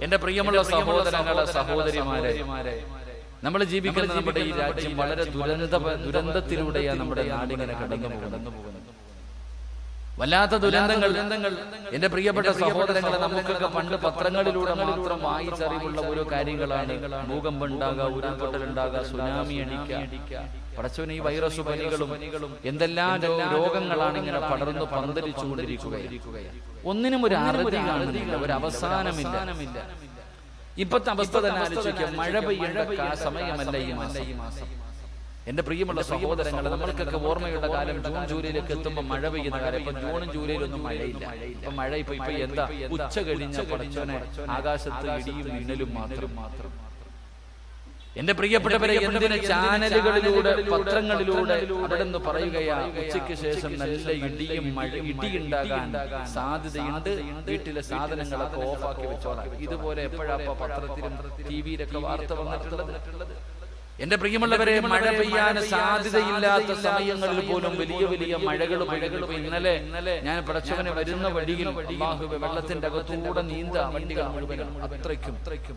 എന്റെ പ്രിയമുള്ള സഹോദരങ്ങളെ, സഹോദരിമാരെ, നമ്മൾ ജീവിക്കുന്ന നമ്മുടെ ഈ രാജ്യം വളരെ ദുരന്തത്തിലൂടെയാണ് നമ്മുടെ നാടിങ്ങനെ കടന്നു പോകുന്നത്. വല്ലാത്ത ദുരന്തങ്ങൾ. എന്റെ പ്രിയപ്പെട്ട സഹോദരങ്ങളെ, നമുക്കൊക്കെ പണ്ട് പത്രങ്ങളിലൂടെ മാത്രം വായിച്ചറിവുള്ള ഓരോ കാര്യങ്ങളാണ്. ഭൂകമ്പം ഉണ്ടാകുക, ഉരുൾപൊട്ടലുണ്ടാകുക, സുനാമി അടിക്കുക. പടച്ചവന് ഈ വൈറസ് പനികളും എന്തെല്ലാം രോഗങ്ങളാണ് ഇങ്ങനെ പടർന്നു പന്തലിച്ചുകൊണ്ടിരിക്കുകയാണ്. ഒന്നിനും ഒരു അറുതി കാണുന്നില്ല, ഒരു അവസാനമില്ല. ഇപ്പത്തെ അവസ്ഥ തന്നെ ആലോചിക്കുക. മഴ പെയ്യേണ്ട സമയമല്ല ഈ മാസം. എന്റെ പ്രിയമുള്ള സഹോദരങ്ങളെ, നമ്മൾക്കൊക്കെ ഓർമ്മയുള്ള കാലം ജൂൺ ജൂലൈയിലേക്ക് എത്തുമ്പോൾ മഴ പെയ്യുന്ന കാലം. ഇപ്പൊ ജൂണും ജൂലൈയിലൊന്നും മഴയില്ല. ഇപ്പൊ മഴ ഇപ്പൊ എന്താ, ഉച്ച കഴിഞ്ഞ പടച്ചവനെ ആകാശത്ത് ഇടിയും മിന്നലും മാത്രം. എന്റെ പ്രിയപ്പെട്ടവരെ, എന്തിന് ചാനലുകളിലൂടെ പത്രങ്ങളിലൂടെ അവിടെ നിന്ന് പറയുകയാ, ഉച്ചയ്ക്ക് ശേഷം നല്ല ഇടിയുണ്ടാകാൻ സാധ്യതയുണ്ട്, വീട്ടിലെ സാധനങ്ങളൊക്കെ ഓഫാക്കി വെച്ചോളാം. ഇതുപോലെ എപ്പോഴാ പത്രത്തിലും ടിവിയിലൊക്കെ വാർത്ത വന്നിട്ടുള്ളത്? എന്റെ പ്രിയമുള്ളവരെ, മഴ പെയ്യാൻ സാധ്യതയില്ലാത്ത സമയങ്ങളിൽ പോലും വലിയ വലിയ മഴകൾ. ഇന്നലെ ഞാൻ പടച്ചവനെ വരുന്ന വഴിയിൽ വെള്ളത്തിന്റെ അകത്തൂടെ നീന്ത വണ്ടികൾ മുഴുവനും. അത്രയ്ക്കും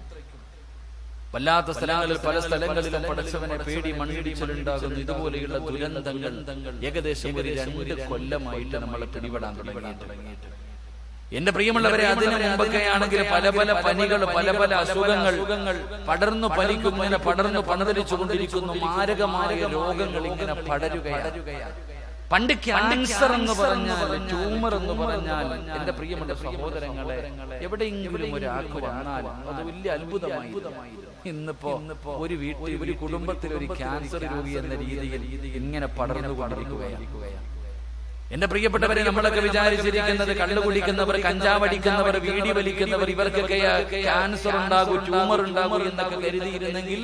വല്ലാത്ത സ്ഥലങ്ങളിൽ, പല സ്ഥലങ്ങളിലും പടച്ചവനെ പേടി മണ്ണിടിച്ചിലുണ്ടാകുന്നു. ഇതുപോലെയുള്ള ദുരന്തങ്ങൾ ഏകദേശം ഒരു 2 കൊല്ലമായിട്ട് നമ്മളെ പിടിപെടാൻ തുടങ്ങിയിട്ട്. എന്റെ പ്രിയമുള്ളവരെ, അതിനു മുമ്പൊക്കെയാണെങ്കിൽ പല പല പനികൾ, പല പല അസുഖങ്ങൾ പടർന്നു പനിക്കും, ഇങ്ങനെ പടർന്നു പണതലിച്ചുകൊണ്ടിരിക്കുന്നു. മാരകമായ രോഗങ്ങൾ ഇങ്ങനെ പടരുകയാണ്. പണ്ട് ക്യാൻസർ എന്ന് പറഞ്ഞാൽ, ട്യൂമർ എന്ന് പറഞ്ഞാൽ, എന്റെ പ്രിയമുള്ള സഹോദരങ്ങളെ, എവിടെയെങ്കിലും ഒരാൾക്ക് വന്നാൽ അത് വലിയ അത്ഭുതമായിരുന്നു. ഇന്നിപ്പോ ഒരു വീട്ടിൽ, ഒരു കുടുംബത്തിൽ ഒരു ക്യാൻസർ രോഗി എന്ന രീതിയിൽ ഇങ്ങനെ പടർന്നുകൊണ്ടിരിക്കുകയാണ്. എന്റെ പ്രിയപ്പെട്ടവരെ, നമ്മളൊക്കെ വിചാരിച്ചിരിക്കുന്നത് കള്ളു കുടിക്കുന്നവർ, കഞ്ചാവടിക്കുന്നവർ, വീടി വലിക്കുന്നവർ, ഇവർക്കൊക്കെ ക്യാൻസർ ഉണ്ടാകും, ട്യൂമർ ഉണ്ടാകും എന്നൊക്കെ കരുതിയിരുന്നെങ്കിൽ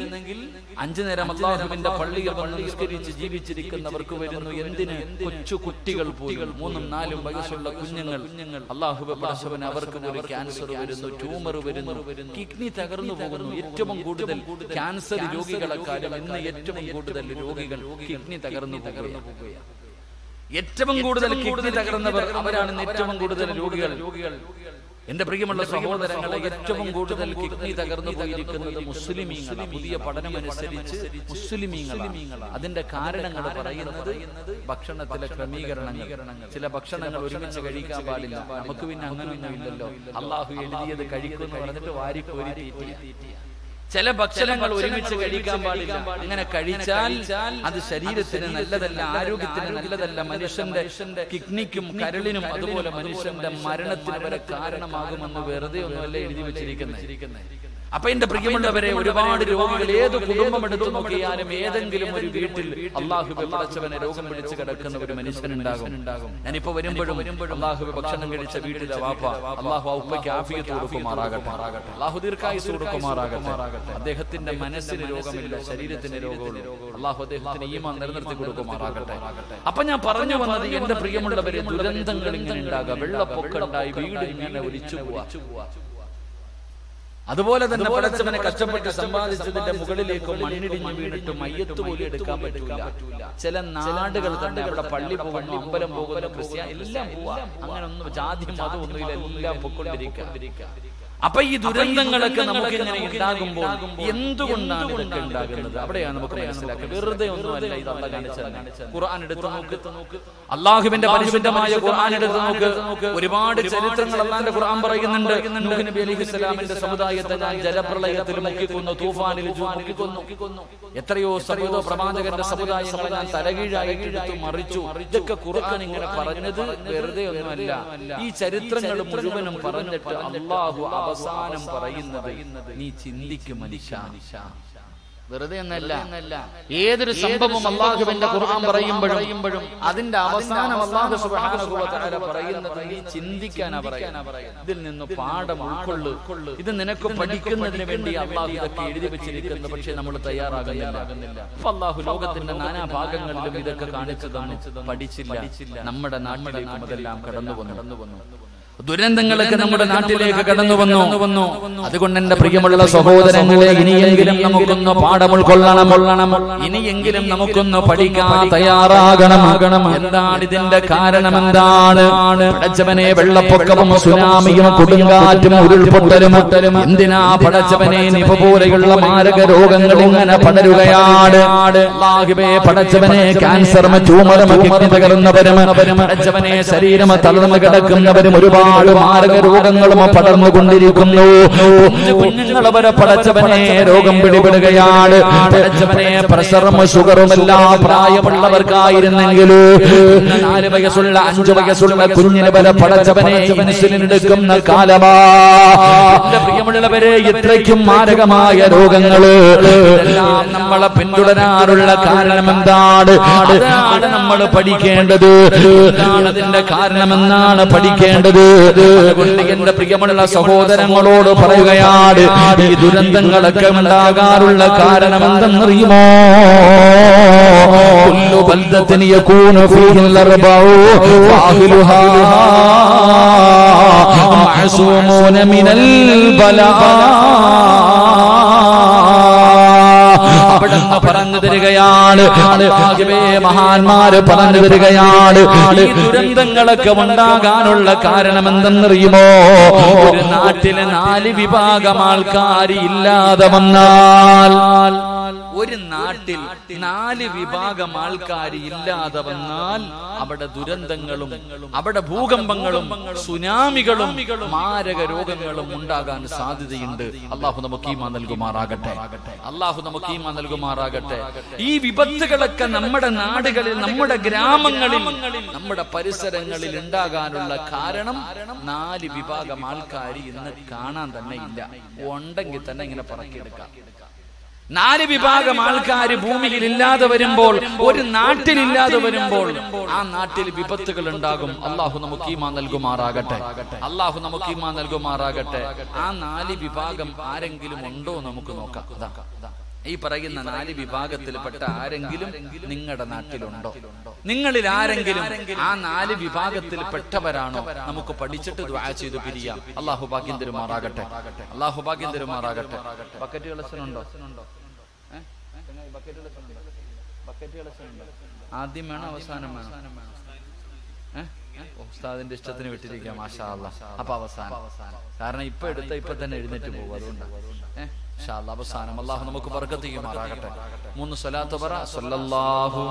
5 നേരം അല്ലാഹുവിന്റെ പള്ളിയിൽ വന്ന് നിസ്കരിച്ച് ജീവിച്ചിരിക്കുന്നവർക്ക് വരുന്നു. എന്തിന്? കൊച്ചു കുട്ടികൾ പോലും, 3ഉം 4ഉം വയസ്സുള്ള കുഞ്ഞുങ്ങൾ, അല്ലാഹുവേ പടച്ചവൻ, അവർക്ക് പോലും ക്യാൻസർ വരുന്നു, ട്യൂമർ വരുന്നു, കിഡ്നി തകർന്നു പോകുന്നു. ഏറ്റവും കൂടുതൽ ക്യാൻസർ രോഗികളെക്കാളും ഇന്ന് ഏറ്റവും കൂടുതൽ രോഗികൾ കിഡ്നി തകർന്നു പോകുകയാണ്. ഏറ്റവും കൂടുതൽ കിഡ്നി തകർന്നവർ അവരാണ് ഏറ്റവും കൂടുതൽ രോഗികൾ. എന്റെ പ്രിയമുള്ള സഹോദരങ്ങളെ, ഏറ്റവും കൂടുതൽ കിഡ്നി തകർന്നു പോയിരിക്കുന്നത് മുസ്ലിമീങ്ങളാണ്. പുതിയ പഠനമനുസരിച്ച് മുസ്ലിമീങ്ങളാണ്. അതിന്റെ കാരണങ്ങൾ പറയുന്നത് ഭക്ഷണത്തിലെ ക്രമീകരണങ്ങൾ. ചില ഭക്ഷണങ്ങൾ ഒരുമിച്ച് കഴിക്കാൻ പാടില്ല. നമുക്ക് പിന്നെ അങ്ങനെയൊന്നും ഇല്ലല്ലോ. അള്ളാഹു എഴുതിയത് കഴിക്കുമെന്ന് പറഞ്ഞിട്ട് വാരിക്കോരി തീറ്റിയ. ചില ഭക്ഷണങ്ങൾ ഒരുമിച്ച് കഴിക്കാൻ പാടില്ല. അങ്ങനെ കഴിച്ചാൽ അത് ശരീരത്തിന് നല്ലതല്ല, ആരോഗ്യത്തിന് നല്ലതല്ല, മനുഷ്യന്റെ കിഡ്നിക്കും കരളിനും അതുപോലെ മനുഷ്യന്റെ മരണത്തിന് വരെ കാരണമാകുമെന്ന് വെറുതെ ഒന്നുമല്ല എഴുതി വെച്ചിരിക്കുന്നത്. അപ്പൊ എന്റെ പ്രിയമുള്ളവരെ, ഒരുപാട് രോഗികൾ ഏത് കുടുംബം എടുത്തു നോക്കിയാലും ഏതെങ്കിലും ഒരു വീട്ടിൽ അല്ലാഹുവേ പടച്ചവനെ രോഗം പിടിച്ച് കിടക്കുന്ന ഒരു മനുഷ്യനുണ്ടാകും. ഞാനിപ്പോ വരുമ്പോഴും അല്ലാഹുവേ ഭക്ഷണം കഴിച്ച വീട്ടിലെ വാപ്പ, അല്ലാഹു ഉപ്പയ്ക്ക് ആഫിയത്ത് കൊടുക്കുമാറാകട്ടെ, അല്ലാഹു ദീർഘായുസ്സ് കൊടുക്കുമാറാകട്ടെ. അദ്ദേഹത്തിന്റെ മനസ്സിന് രോഗമില്ല, ശരീരത്തിന് രോഗമുള്ളൂ. അല്ലാഹു അദ്ദേഹത്തിന് ഈമാൻ നിലനിർത്തി കൊടുക്കുമാറാകട്ടെ. അപ്പൊ ഞാൻ പറഞ്ഞു വന്നത്, എന്റെ പ്രിയമുള്ളവരെ, ദുരന്തങ്ങൾ ഇങ്ങനെ ഉണ്ടാകുക, വെള്ളപ്പൊക്കം ഉണ്ടായി, വീട് ഇങ്ങനെ ഒലിച്ചു പോവാ. അതുപോലെ തന്നെ പടച്ചവനെ കഷ്ടപ്പെട്ട് സമ്പാദിച്ചതിന്റെ മുകളിലേക്ക് മണ്ണിടിഞ്ഞു വീണിട്ട് മയ്യത്ത് പോലും എടുക്കാൻ പറ്റൂല. ചില നാടുകൾ തന്നെ അവിടെ പള്ളി പോകുന്നു, അമ്പലം പോകുന്നു, ക്രിസ്ത്യാനി എല്ലാം പോവാ. അങ്ങനെ ഒന്നും ജാതി മതം ഒന്നുമില്ല, എല്ലാം പൊക്കൊണ്ടിരിക്കുക. അപ്പൊ ഈ ദുരന്തങ്ങളൊക്കെ നമുക്ക് ഇങ്ങനെ ഉണ്ടാകുമ്പോൾ എന്തുകൊണ്ടാണ് ഇതൊക്കെ ഉണ്ടാകുന്നത്? അവിടെയാണ് നമുക്ക് മനസ്സിലാക്കുക. വെറുതെ ഒന്നുമല്ല ഇത് അല്ലാഹു കാണിച്ചത്. ഖുർആൻ എടുത്ത് നോക്ക്, അല്ലാഹുവിന്റെ പരിശുദ്ധമായ ഖുർആൻ എടുത്ത് നോക്ക്. ഒരുപാട് ചരിത്രങ്ങൾ അല്ലാഹുവിന്റെ ഖുർആൻ പറയുന്നുണ്ട്. നൂഹ് നബി അലൈഹിസ്സലാമിന്റെ സമുദായത്തെ ഞാൻ ജലപ്രളയത്തിൽ മുക്കിക്കൊന്നു, തൂഫാനിൽ മുക്കിക്കൊന്നു. എത്രയോ പ്രവാചകന്റെ സമുദായങ്ങളെ ഞാൻ തലകീഴായിട്ട് എടുത്തു മറിച്ചു. ഇതൊക്കെ ഖുർആൻ ഇങ്ങനെ പറഞ്ഞത് വെറുതെ ഒന്നുമല്ല. ഈ ചരിത്രങ്ങൾ മുഴുവനും പറഞ്ഞിട്ട് അല്ലാഹു അവസാനം പറയുന്നത്, നീ ചിന്തിക്കും മനുഷ്യ. വെറുതെ എന്നല്ല, ഏതൊരു സംഭവം അല്ലാഹുവിന്റെ ഖുർആൻ പറയുമ്പോഴും അതിന്റെ അവസാനം അല്ലാഹു സുബ്ഹാനഹു വ തആല പറയുന്നത് നീ ചിന്തിക്കാനാ പറയുന്നത്. ഇതിൽ നിന്ന് പാഠം ഉൾക്കൊള്ളു. ഇത് നിനക്ക് പഠിക്കുന്നതിന് വേണ്ടി അല്ലാഹു ഇതൊക്കെ എഴുതി വെച്ചിരിക്കുന്നു. പക്ഷെ നമ്മൾ തയ്യാറാകുന്നില്ല. അപ്പൊ അല്ലാഹു ലോകത്തിന്റെ നാനാ ഭാഗങ്ങളിലും ഇതൊക്കെ കാണിച്ചു തന്നു, പഠിച്ചില്ല. നമ്മുടെ നാട്ടിലേക്കും അതെല്ലാം കടന്നു വന്നു. ദുരന്തങ്ങളൊക്കെ നമ്മുടെ നാട്ടിലേക്ക് കടന്നു വന്നു. അതുകൊണ്ട് എന്റെ പ്രിയമുള്ള സഹോദരങ്ങളെ, ഇനിയെങ്കിലും നമുക്കൊന്ന് പാഠം ഉൾക്കൊള്ളണം. ഇനിയെങ്കിലും നമുക്കൊന്ന് പഠിക്കാൻ തയ്യാറാകണം. എന്താണ് ഇതിന്റെ കാരണം? എന്താണ്? പടച്ചവനെ, വെള്ളപ്പൊക്കവും സുനാമിയും കൊടുങ്കാറ്റും ഉരുൾപൊട്ടലും എന്തിനാ പടച്ചവനെ നിപ പോലെയുള്ള മാരക രോഗങ്ങൾ ഇങ്ങനെ പടരുകയാണ്? അല്ലാഹുവേ, പടച്ചവനെ, ക്യാൻസർ, ട്യൂമർ, കിഡ്നി തകർന്നവരും പടച്ചവനെ ശരീരം തളർന്നു കിടക്കുന്നവരും ഒരുപാട് മാരക രോഗങ്ങളും പടർന്നുകൊണ്ടിരിക്കുന്നു. കുഞ്ഞുങ്ങൾ വരെ പടച്ചവനെ രോഗം പിടിപെടുകയാണ്. പടച്ചവനെ, പ്രഷറും ഷുഗറും എല്ലാം പ്രായമുള്ളവർക്കായിരുന്നെങ്കിൽ 4 വയസ്സുള്ള 5 വയസ്സുള്ള കുഞ്ഞിന് വരെ പടച്ചവനെ ഇൻസുലിൻ എടുക്കുന്ന കാലമാ. എന്റെ പ്രിയമുള്ളവരെ, ഇത്രയ്ക്കും മാരകമായ രോഗങ്ങള് എല്ലാം നമ്മളെ പിന്തുടരാനുള്ള കാരണം എന്താണ്? അതാണ് നമ്മൾ പഠിക്കേണ്ടത്. എന്താണ് അതിന്റെ കാരണമെന്നാണ് പഠിക്കേണ്ടത്. അതുകൊണ്ട് എന്റെ പ്രിയമുള്ള സഹോദരങ്ങളോട് പറയുകയാണ്, ഈ ദുരന്തങ്ങളൊക്കെ ഉണ്ടാകാനുള്ള കാരണം എന്തെന്നറിയുമോ? കുല്ലു ബൽദത്തിൻ യകൂനു ഫീഹിൽ അർബഉ ഫഅഹ്ലുഹാ മഅസൂമൂന മിനൽ ബലാ. അവിടുന്ന് പറഞ്ഞു തരികയാണ്, മഹാന്മാര് പറഞ്ഞു തരികയാണ്, ഈ ദുരന്തങ്ങളൊക്കെ ഉണ്ടാകാനുള്ള കാരണം എന്തെന്നറിയുമോ? ഒരു നാട്ടിലെ 4 വിഭാഗം ആൾക്കാർ ഇല്ലാതെ വന്നാൽ, ഒരു നാട്ടിൽ 4 വിഭാഗം ആൾക്കാർ ഇല്ലാതെ വന്നാൽ അവിടെ ദുരന്തങ്ങളും അവിടെ ഭൂകമ്പങ്ങളും സുനാമികളും മാരക രോഗങ്ങളും ഉണ്ടാകാൻ സാധ്യതയുണ്ട്. അള്ളാഹു നമുക്ക് ഈമാൻ നൽകുമാറാകട്ടെ. അള്ളാഹു നമുക്ക് ഈമാൻ നൽകുമാറാകട്ടെ. ഈ വിപത്തുകളൊക്കെ നമ്മുടെ നാടുകളിൽ, നമ്മുടെ ഗ്രാമങ്ങളിൽ, നമ്മുടെ പരിസരങ്ങളിൽ ഉണ്ടാകാനുള്ള കാരണം 4 വിഭാഗം ആൾക്കാർ ഇന്ന് കാണാൻ തന്നെ ഇല്ല. ഉണ്ടെങ്കിൽ തന്നെ ഇങ്ങനെ പറക്കിയെടുക്കാം. 4 വിഭാഗം ആൾക്കാർ ഭൂമിയിൽ ഇല്ലാതെ വരുമ്പോൾ, ഒരു നാട്ടിലില്ലാതെ വരുമ്പോൾ ആ നാട്ടിൽ വിപത്തുകൾ ഉണ്ടാകും. അള്ളാഹു നമുക്ക് ഈമാൻ നൽകുമാറാകട്ടെ. അള്ളാഹു നമുക്ക് ഈമാൻ നൽകുമാറാകട്ടെ. ആ 4 വിഭാഗം ആരെങ്കിലും ഉണ്ടോ നമുക്ക് നോക്കാം. ഈ പറയുന്ന 4 വിഭാഗത്തിൽപ്പെട്ട ആരെങ്കിലും നിങ്ങളുടെ നാട്ടിലുണ്ടോ? നിങ്ങളിൽ ആരെങ്കിലും ആ 4 വിഭാഗത്തിൽപ്പെട്ടവരാണോ? നമുക്ക് പഠിച്ചിട്ട് ദുആ ചെയ്ത് പിരിയാം. അള്ളാഹു ഭാഗ്യം തരുമാറാകട്ടെ. അള്ളാഹു ഭാഗ്യം തരുമാറാകട്ടെ. ബക്കറ്റ് കളക്ഷനുണ്ടോ? ആദ്യം വേണോ അവസാനം വേണോ? ഉസ്താദിന്റെ ഇഷ്ടത്തിന് വിട്ടിരിക്കാം. മാഷാ അല്ലാഹ്. അപ്പൊ അവസാനം, കാരണം ഇപ്പൊ എടുത്ത ഇപ്പൊ തന്നെ എഴുന്നേറ്റ് പോകും. അതുകൊണ്ട് ഇൻഷാ അല്ലാഹ് അവസാനം. അല്ലാഹു നമുക്ക് ബർക്കത്ത് ചെയ്യുമാറാകട്ടെ. 3 സ്വലാത്ത് പറ. സല്ലല്ലാഹു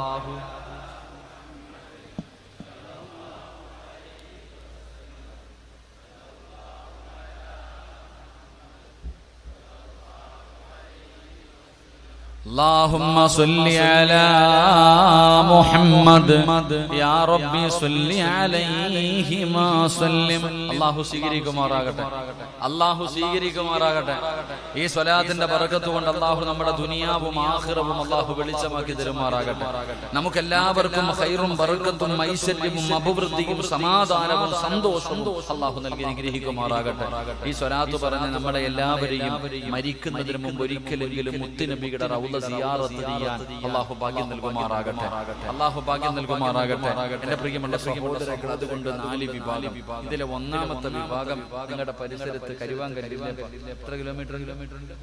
اللهم صل على محمد يا ربي صل عليه ما سلم. അല്ലാഹു സ്വീകരിക്കുമാറാകട്ടെ. അല്ലാഹു സ്വീകരിക്കുമാറാകട്ടെ. ഈ സ്വലാത്തിന്റെ ബറക്കത്ത് കൊണ്ട് അല്ലാഹു നമ്മുടെ ദുനിയാവും ആഖിറവും അല്ലാഹു വെളിച്ചമാക്കി തരുമാറാകട്ടെ. നമുക്ക് എല്ലാവർക്കും ഖൈറും ബറക്കത്തും ഐശ്വര്യവും അഭിവൃദ്ധിയും സമാധാനവും സന്തോഷവും അല്ലാഹു നൽകി അനുഗ്രഹിക്കുമാറാകട്ടെ. ഈ സ്വലാത്ത് പറഞ്ഞ് നമ്മളെ എല്ലാവരെയും മരിക്കുന്നതിന് മുമ്പ് ഒരിക്കലെങ്കിലും മുത്തുനബിയുടെ റൗള സിയാറത്ത് ചെയ്യാൻ അല്ലാഹു ഭാഗ്യം നൽകുമാറാകട്ടെ. അല്ലാഹു ഭാഗ്യം നൽകുമാറാകട്ടെ. എന്റെ പ്രിയമുള്ള സഹോദരങ്ങൾ, അതുകൊണ്ട് 4 വിഭാഗം. ഇതിലെ ഒന്നാമത്തെ വിഭാഗം നിങ്ങളുടെ പരിസരത്ത് കരുവാങ്കര എത്ര കിലോമീറ്റർ ഉണ്ട്?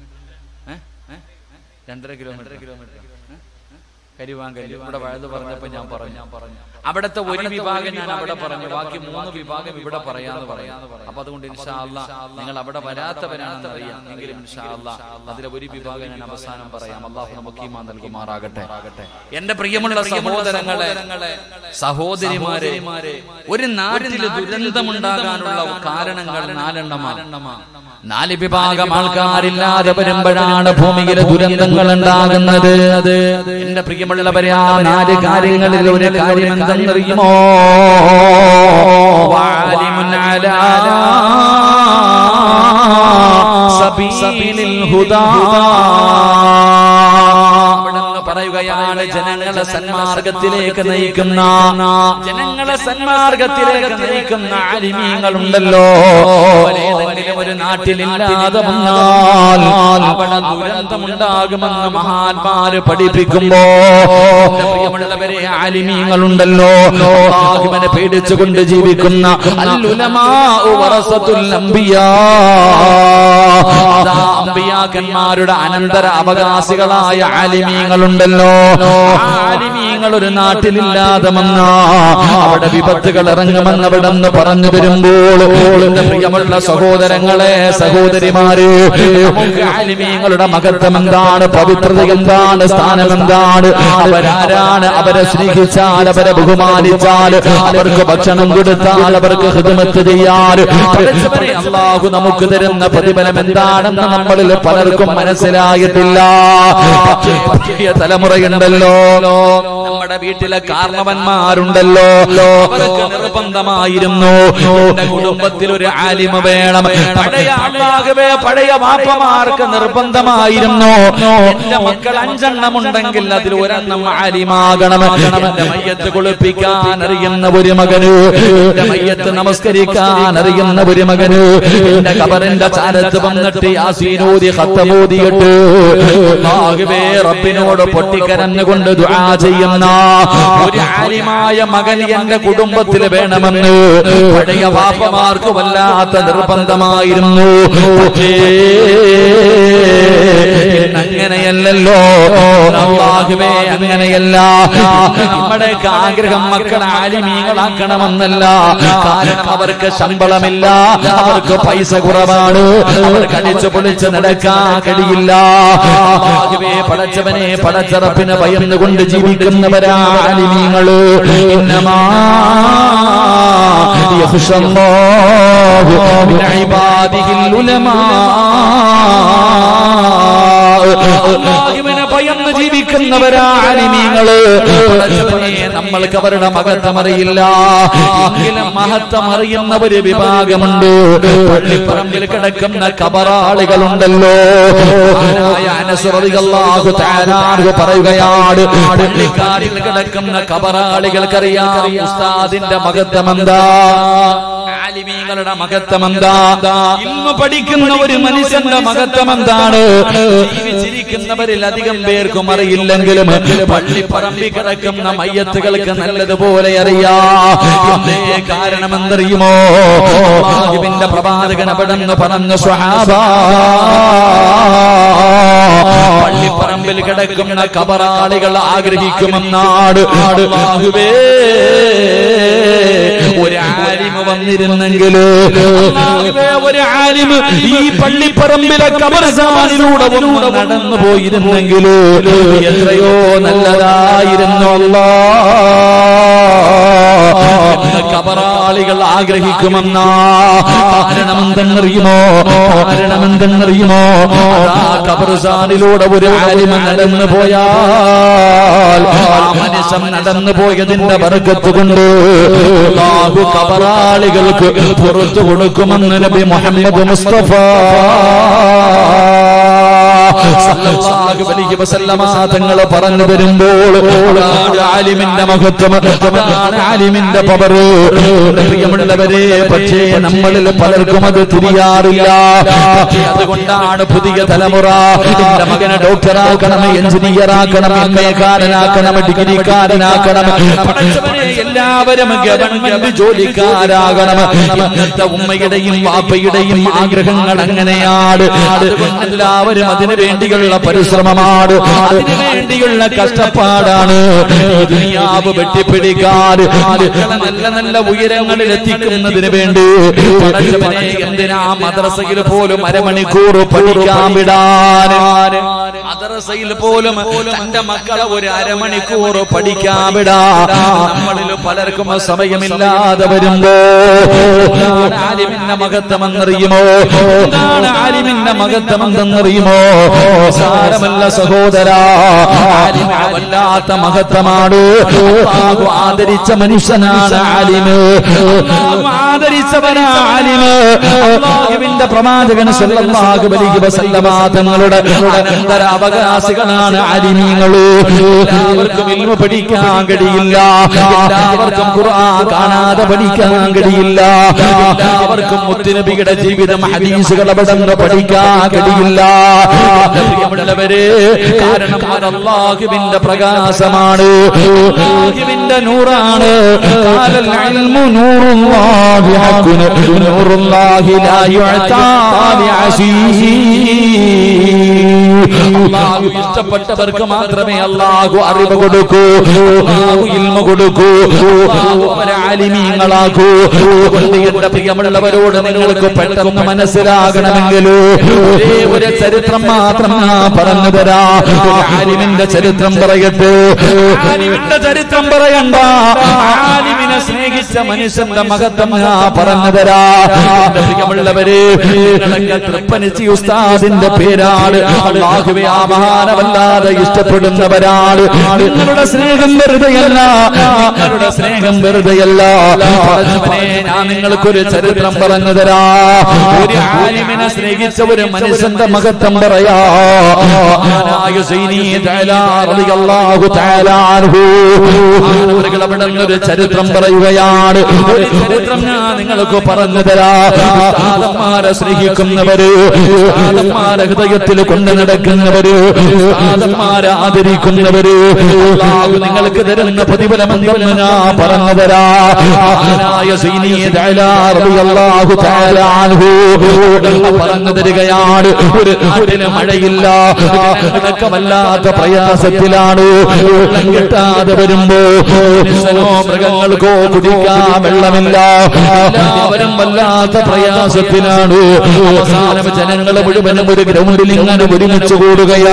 2.5 കിലോമീറ്റർ. കരുവാങ്കര ഇവിടെ വഴുത് പറഞ്ഞപ്പോ ഞാൻ പറഞ്ഞു, അവിടുത്തെ ഒരു വിഭാഗം ഞാൻ അവിടെ പറഞ്ഞു, ബാക്കി 3 വിഭാഗം ഇവിടെ പറയാന്ന് പറയാം. അപ്പൊ അതുകൊണ്ട് ഇൻഷാ അല്ലാഹ് നിങ്ങൾ അവിടെ വരാത്തവരാണെന്ന് അറിയാം. എങ്കിലും ഇൻഷാ അല്ലാഹ് അതിലെ ഒരു വിഭാഗം ഞാൻ അവസാനം പറയാം. അല്ലാഹു നമുക്ക് ഈമാൻ നൽകുമാറാകട്ടെ. എന്റെ പ്രിയമുള്ള സഹോദരങ്ങളെ, സഹോദരിമാരെ, ഒരു നാട്ടിൽ ദുരന്തമുണ്ടാകാനുള്ള കാരണങ്ങൾ 4 എണ്ണമാണ്. 4 വിഭാഗം ആൾക്കാരില്ലാതെ വരുമ്പോഴാണ് ഭൂമിയിലെ ദുരന്തങ്ങൾ ഉണ്ടാകുന്നത്. എന്റെ പ്രിയമുള്ളവരെ, ആ 4 കാര്യങ്ങളിൽ ഒരു കാര്യം എന്തെന്നറിയുമോ? വാലിമുൻ അലാ സബീലിൽ ഹുദാ. പറയുകയാണ്, ജനങ്ങളെ സന്മാർഗത്തിലേക്ക് നയിക്കുന്ന, ജനങ്ങളെ സന്മാർഗത്തിലേക്ക് നയിക്കുന്ന ആലിമീങ്ങളുണ്ടല്ലോ. ഏതെങ്കിലും ഒരു നാട്ടിലില്ലാതെ വന്നാൽ അവിടെ ദുരന്തമുണ്ടാകുമെന്ന് മഹാന്മാര് പഠിപ്പിക്കുമ്പോ പ്രിയമുള്ളവരെ ആലിമീങ്ങളുണ്ടല്ലോ, അല്ലാഹുവിനെ പേടിച്ചുകൊണ്ട് ജീവിക്കുന്ന അൽ-ഉലമാഉ വറസത്തുൽ അംബിയാ, അമ്പിയാക്കന്മാരുടെ അനന്തര അവകാശികളായ ആലിമീങ്ങളുണ്ടല്ലോ. ആലിമീങ്ങൾ ഒരു നാട്ടിലില്ലാതെ വന്ന അവിടെ വിപത്തുകൾ ഇറങ്ങുമെന്ന് അവിടെ നിന്ന് പറഞ്ഞു വരുമ്പോൾ പ്രിയമുള്ള സഹോദരങ്ങളെ, സഹോദരിമാര്, നമുക്ക് ആലിമീങ്ങളുടെ മഹത്വം എന്താണ്, പവിത്രത എന്താണ്, സ്ഥാനം എന്താണ്, അവരാരാണ്, അവരെ സ്നേഹിച്ചാൽ, അവരെ ബഹുമാനിച്ചാൽ, അവർക്ക് ഭക്ഷണം കൊടുത്താൽ, അവർക്ക് ഖിദ്മത്ത് ചെയ്യാൻ അല്ലാഹു നമുക്ക് തരുന്ന പ്രതിഫലം എന്താണെന്ന് നമ്മളിൽ പലർക്കും മനസ്സിലായിട്ടില്ല. പുതിയ തലമുറയുണ്ടല്ലോ, നമ്മുടെ വീട്ടിലെ കാരണവന്മാരുണ്ടല്ലോ, അവർക്ക് നിർബന്ധമായിരുന്നു എന്റെ കുടുംബത്തിൽ ഒരു ആലിമ വേണം. പഴയ വാപ്പമാർക്ക് നിർബന്ധമായിരുന്നു എന്റെ മക്കൾ 5 എണ്ണമുണ്ടെങ്കിൽ അതിൽ ഒരെണ്ണം ആലിമാകണം. എന്റെ മയ്യത്ത് കുളിപ്പിക്കാൻ അറിയുന്ന ഒരു മകന്, എന്റെ മയ്യത്ത് നമസ്കരിക്കാൻ അറിയുന്ന ഒരു മകന്, എന്റെ ഖബറിന്റെ ചാരത്ത് വന്നിട്ട് യാസീനോദി ഖത്തമോദിയിട്ട് അല്ലാഹുവേ റബ്ബിനോട് പൊട്ടിക്കരഞ്ഞുകൊണ്ട് ദുആ ചെയ്യുന്ന ഒരു ആലിമായ മകൻ എന്റെ കുടുംബത്തിൽ വേണമെന്ന് പഴയ വാപ്പമാർക്ക് വല്ലാത്ത നിർബന്ധമായിരുന്നു. അങ്ങനെയല്ലല്ലോ അല്ലാഹുവേ, അങ്ങനെയല്ല. നമ്മുടെയൊക്കെ ആഗ്രഹം മക്കളെ ആലിമീങ്ങളാക്കണമെന്നല്ല. കാരണം അവർക്ക് ശമ്പളമില്ല, അവർക്ക് പൈസ കുറവാണ്, അവർക്ക് അടിച്ചു പൊളിച്ച് നടക്കാൻ കഴിയില്ല. അല്ലാഹുവേ, പടച്ചവനെ, പടച്ചറപ്പിനെ ഭയന്നുകൊണ്ട് ജീവിക്കുന്നവരാ ആലിമീങ്ങള്. ഇന്നമാ യഖ്ശല്ലാഹു മിൻ ഇബാദിഹിൽ ഉലമാ, അല്ലാഹുവിനെ ഭയന്ന് ജീവിക്കുന്നവരാ ആലിമീങ്ങള്. നമ്മൾക്ക് അവരുടെ മഹത്വം അറിയില്ല, എങ്കിലും മഹത്വം അറിയുന്ന ഒരു വിഭാഗമുണ്ട്. പള്ളിപ്പറമ്പിൽ കിടക്കുന്ന കബറാളികളുണ്ടല്ലോ. അനസ് റളിയല്ലാഹു തആല അൻഹു പറയുകയാണ്, പള്ളിക്കാരിൽ കിടക്കുന്ന കബറാളികൾക്കറിയാം ഉസ്താദിന്റെ മഹത്വം എന്താ, ആലിമീങ്ങളുടെ മഹത്വം എന്താ, ഇൽമു പഠിക്കുന്ന ഒരു മനുഷ്യന്റെ മഹത്വം എന്താണ്. ജീവിച്ചിരിക്കുന്നവരിൽ അധികം പേർക്കും അറിയില്ലെങ്കിലും പള്ളിപ്പറമ്പിൽ കിടക്കുന്ന മയ്യത്തുകൾക്ക് നല്ലതുപോലെ അറിയാം. കാരണം എന്തറിയുമോ, അല്ലാഹുവിന്റെ പ്രവാചകൻ അവിടെന്ന് പറഞ്ഞ സ്വഹാബ, പള്ളിപ്പറമ്പിൽ കിടക്കുന്ന കബറാളികൾ ആഗ്രഹിക്കുമെന്നാണ്. അല്ലാഹുവേ, ഒരു ആലിമ് വന്നിരുന്നെങ്കില്, ഒരു ആലിമ് ഈ പള്ളിപ്പറമ്പിലെ ഖബർസ്ഥാനിലൂടെ നടന്നു പോയിരുന്നെങ്കില് എത്രയോ നല്ലതായിരുന്നു. അല്ലാഹ് കബറാളികൾ ആഗ്രഹിക്കുമെന്നാ. കാരണം എന്തെന്നറിയുമോ, ആ ഖബർസ്ഥാനിലൂടെ ഒരു ആലിമ നടന്നു പോയാൽ ആ മനുഷ്യൻ നടന്നു പോയതിന്റെ ബർക്കത്ത് കൊണ്ട് അല്ലാഹു കബറാളികൾക്ക് പുറത്തു കൊടുക്കുമെന്ന് നബി മുഹമ്മദ് മുസ്തഫ സല്ലല്ലാഹു അലൈഹി വസല്ലമ തങ്ങൾ പറഞ്ഞു തരുമ്പോൾ ആലിമിന്റെ മഹത്വം, ആലിമിന്റെ പവർ. പ്രിയമുള്ളവരെ, പക്ഷേ നമ്മളിൽ പലർക്കും അത് തിരിയാറില്ല. അതുകൊണ്ടാണ് പുതിയ തലമുറ എന്റെ മകനെ ഡോക്ടറാക്കണം, എഞ്ചിനീയറാക്കണം, എംഎക്കാരനാക്കണം, ഡിഗ്രിക്കാരനാക്കണം, എല്ലാവരും ഗവൺമെന്റ് ജോലിക്കാരാകണം. ഇന്നത്തെ ഉമ്മയുടെയും വാപ്പയുടെയും ആഗ്രഹങ്ങൾ അങ്ങനെയാണ്. അതുകൊണ്ട് എല്ലാവരും അതിനു വേണ്ടിയുള്ള പരിശ്രമമാണ്, അതിനു വേണ്ടിയുള്ള കഷ്ടപ്പാടാണ്. ദുനിയാവ് വെട്ടിപ്പിടിക്കാൻ, നല്ല നല്ല ഉയരങ്ങളിൽ എത്തിക്കുന്നതിന് വേണ്ടി പടച്ചവനെ എന്തിനാ മദ്രസയിൽ പോലും അരമണിക്കൂർ പഠിക്കാൻ വിടാൻ, മദ്രസയിൽ പോലും തന്റെ മക്കളെ ഒരു അരമണിക്കൂർ പഠിക്കാൻ വിടാൻ നമ്മളിൽ പലർക്കും സമയമില്ലാതെ വരുമ്പോ ആലിമിന്റെ മഹത്വം എന്നറിയുമോ, എന്താണ് ആലിമിന്റെ മഹത്വം എന്തെന്നറിയുമോ? സാരമല്ല സഹോദരാ, ആലിമ വല്ലാത്ത മഹത്വമാണ്. അല്ലാഹു ആദരിച്ച മനുഷ്യനാണ് ആലിമ്, ആദരിച്ചവനാ ആലിമ്. അല്ലാഹുവിന്റെ പ്രവാചകൻ സല്ലല്ലാഹു അലൈഹി വസല്ലമ തങ്ങളുടെ അനന്തര അവകാശികളാണ് ആലിമീങ്ങൾ. എല്ലാവർക്കും ഇൽമു പഠിക്കാൻ കഴിയില്ല, എല്ലാവർക്കും ഖുർആൻ കാണാതെ പഠിക്കാൻ കഴിയില്ല, എല്ലാവർക്കും മുത്തുനബിയുടെ ജീവിതം ഹദീസുകൾ അവിടുന്ന് പഠിക്കാൻ കഴിയില്ല. പ്രിയമുള്ളവരെ, കാരണം അത് അല്ലാഹുവിന്റെ പ്രകാശമാണ്, അല്ലാഹുവിന്റെ നൂറാണ്. ഖാലൽ ഇൽമു നൂറുല്ലാഹി ഹഖുൻ നൂറുല്ലാഹി ലാ യുഅതാ ലിഅസീഹി. അല്ലാഹു ഇഷ്ടപ്പെട്ടവർക്ക് മാത്രമേ അല്ലാഹു അറിവ് കൊടുക്കൂ, അല്ലാഹു ഇൽമു കൊടുക്കൂ, അല്ലാഹു അവരെ ആലിമീങ്ങളാക്കൂ. എന്റെ പ്രിയമുള്ളവരോട് നിങ്ങൾക്ക് പെട്ടെന്ന് മനസ്സിലാകണമെങ്കിൽ ഒരേ ഒരു ചരിത്രം മാത്രം ഞാൻ പറഞ്ഞു തരാം. ആലിമിന്റെ ചരിത്രം പറയട്ടെ. ആലിമിന്റെ ചരിത്രം പറയണ്ട, ആലിമിനെ സ്നേഹിച്ച മനുഷ്യന്റെ മഹത്വം ഞാൻ പറഞ്ഞു തരാം. എന്റെ പ്രിയമുള്ളവരെ, തൃപ്പനിച്ചി ഉസ്താദിന്റെ പേരാണ്. അല്ലാഹുവേ, ആ മഹാനവല്ലാതെ ഇഷ്ടപ്പെടുന്നവരാണ്. നിങ്ങളുടെ സ്നേഹം വെറുതെയല്ല, നിങ്ങളുടെ സ്നേഹം വെറുതെയല്ല. ഞാൻ നിങ്ങൾക്കൊരു ചരിത്രം പറഞ്ഞു തരാ. ഒരു ആലിമിനെ സ്നേഹിച്ച ഒരു മനുഷ്യന്റെ മഹത്വം പറയാ. ഒരു ചരിത്രം പറയുകയാണ്. ഒരു ചരിത്രം ഞാൻ നിങ്ങൾക്ക് പറഞ്ഞു തരാ. ഉസ്താദന്മാരെ സ്നേഹിക്കുന്നവര്, ഉസ്താദന്മാരെ ഹൃദയത്തിൽ കൊണ്ടു നടക്കുന്നവര്, ഉസ്താദന്മാരെ ആദരിക്കുന്നവര്, അല്ലാഹു നിങ്ങൾക്ക് തരുന്ന പ്രതിഫലമെന്തെന്ന് ഞാൻ പറഞ്ഞു തരാ. പറഞ്ഞു തരികയാണ്. ഒരു നാട്ടിന് മഴയില്ല, വല്ലാത്ത പ്രയാസത്തിലാണ്. വെള്ളം കിട്ടാതെ വരുമ്പോ മനുഷ്യനോ മൃഗങ്ങൾക്കോ കുടിക്കാൻ വെള്ളമില്ല. എല്ലാവരും വല്ലാത്ത പ്രയാസത്തിലാണ്. അവസാനം ജനങ്ങൾ മുഴുവനും ഒരു ഗ്രൗണ്ടിൽ ഇങ്ങനെ ഒരുമിച്ച് കൂടുകയാ.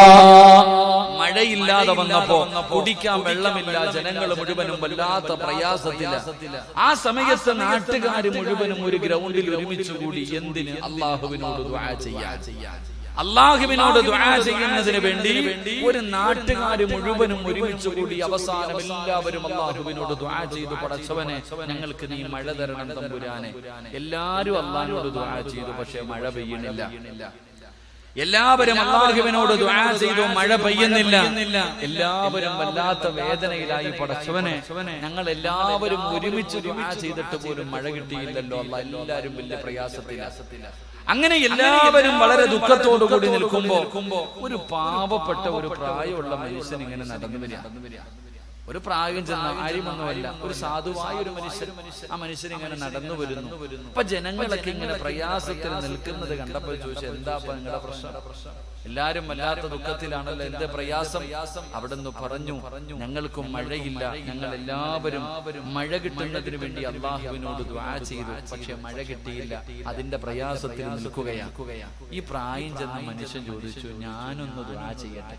മഴയില്ലാതെ വന്നപ്പോ കുടിക്കാൻ വെള്ളമില്ല, ജനങ്ങൾ മുഴുവനും വല്ലാത്ത പ്രയാസത്തില. ആ സമയത്ത് നാട്ടുകാർ മുഴുവനും ഒരു ഗ്രൗണ്ടിൽ ഒരുമിച്ച് കൂടി. എന്തിന്? അല്ലാഹുവിനോട് ദുആ ചെയ്യാൻ. അല്ലാഹുവിനോട് ദുആ ചെയ്യുന്നതിന് വേണ്ടി ഒരു നാട്ടുകാര് മുഴുവനും ഒരുമിച്ച് കൂടി. അവസാനം എല്ലാവരും അല്ലാഹുവിനോട് ദുആ ചെയ്തു, പടച്ചവനെ ഞങ്ങൾക്ക് നീ മഴ തരണം തമ്പുരാനെ. എല്ലാരും അല്ലാഹുവിനോട് ദുആ ചെയ്തു, പക്ഷെ മഴ പെയ്യണില്ല. എല്ലാവരും അല്ലാഹുവിനോട് ദുആ ചെയ്തു, മഴ പെയ്യുന്നില്ല. എല്ലാവരും വല്ലാത്ത വേദനയിലായി. പടച്ചവനെ, ഞങ്ങൾ എല്ലാവരും ഒരുമിച്ച് ദുആ ചെയ്തിട്ട് പോലും മഴ കിട്ടിയില്ലല്ലോ അല്ലാഹ്. എല്ലാവരും വലിയ പ്രയാസത്തില. അങ്ങനെ എല്ലാവരും വളരെ ദുഃഖത്തോടു കൂടി നിൽക്കുമ്പോ ഒരു പാവപ്പെട്ട ഒരു പ്രായമുള്ള മനുഷ്യൻ ഇങ്ങനെ നടന്നു വരിക. ഒരു പ്രായം ചെന്ന ആരുമൊന്നുമല്ല, ഒരു സാധുവായ ഒരു മനുഷ്യൻ. ആ മനുഷ്യൻ ഇങ്ങനെ നടന്നു വരുന്നു. അപ്പൊ ജനങ്ങളൊക്കെ ഇങ്ങനെ പ്രയാസത്തിൽ നിൽക്കുന്നത് കണ്ടപ്പോൾ ചോദിച്ചു, എന്താ നിങ്ങളുടെ പ്രശ്നം? എല്ലാരും വല്ലാത്ത ദുഃഖത്തിലാണല്ലോ, എന്താ പ്രയാസം? അവിടുന്ന് പറഞ്ഞു, ഞങ്ങൾക്കും മഴയില്ല, ഞങ്ങൾ എല്ലാവരും മഴ കിട്ടുന്നതിന് വേണ്ടി അല്ലാഹുവിനോട് ദുആ ചെയ്തു, പക്ഷെ മഴ കിട്ടിയില്ല, അതിന്റെ പ്രയാസത്തിൽ നിൽക്കുകയാണ്. ഈ പ്രായം ചെന്ന മനുഷ്യൻ ചോദിച്ചു, ഞാനൊന്ന് ദുആ ചെയ്യട്ടെ.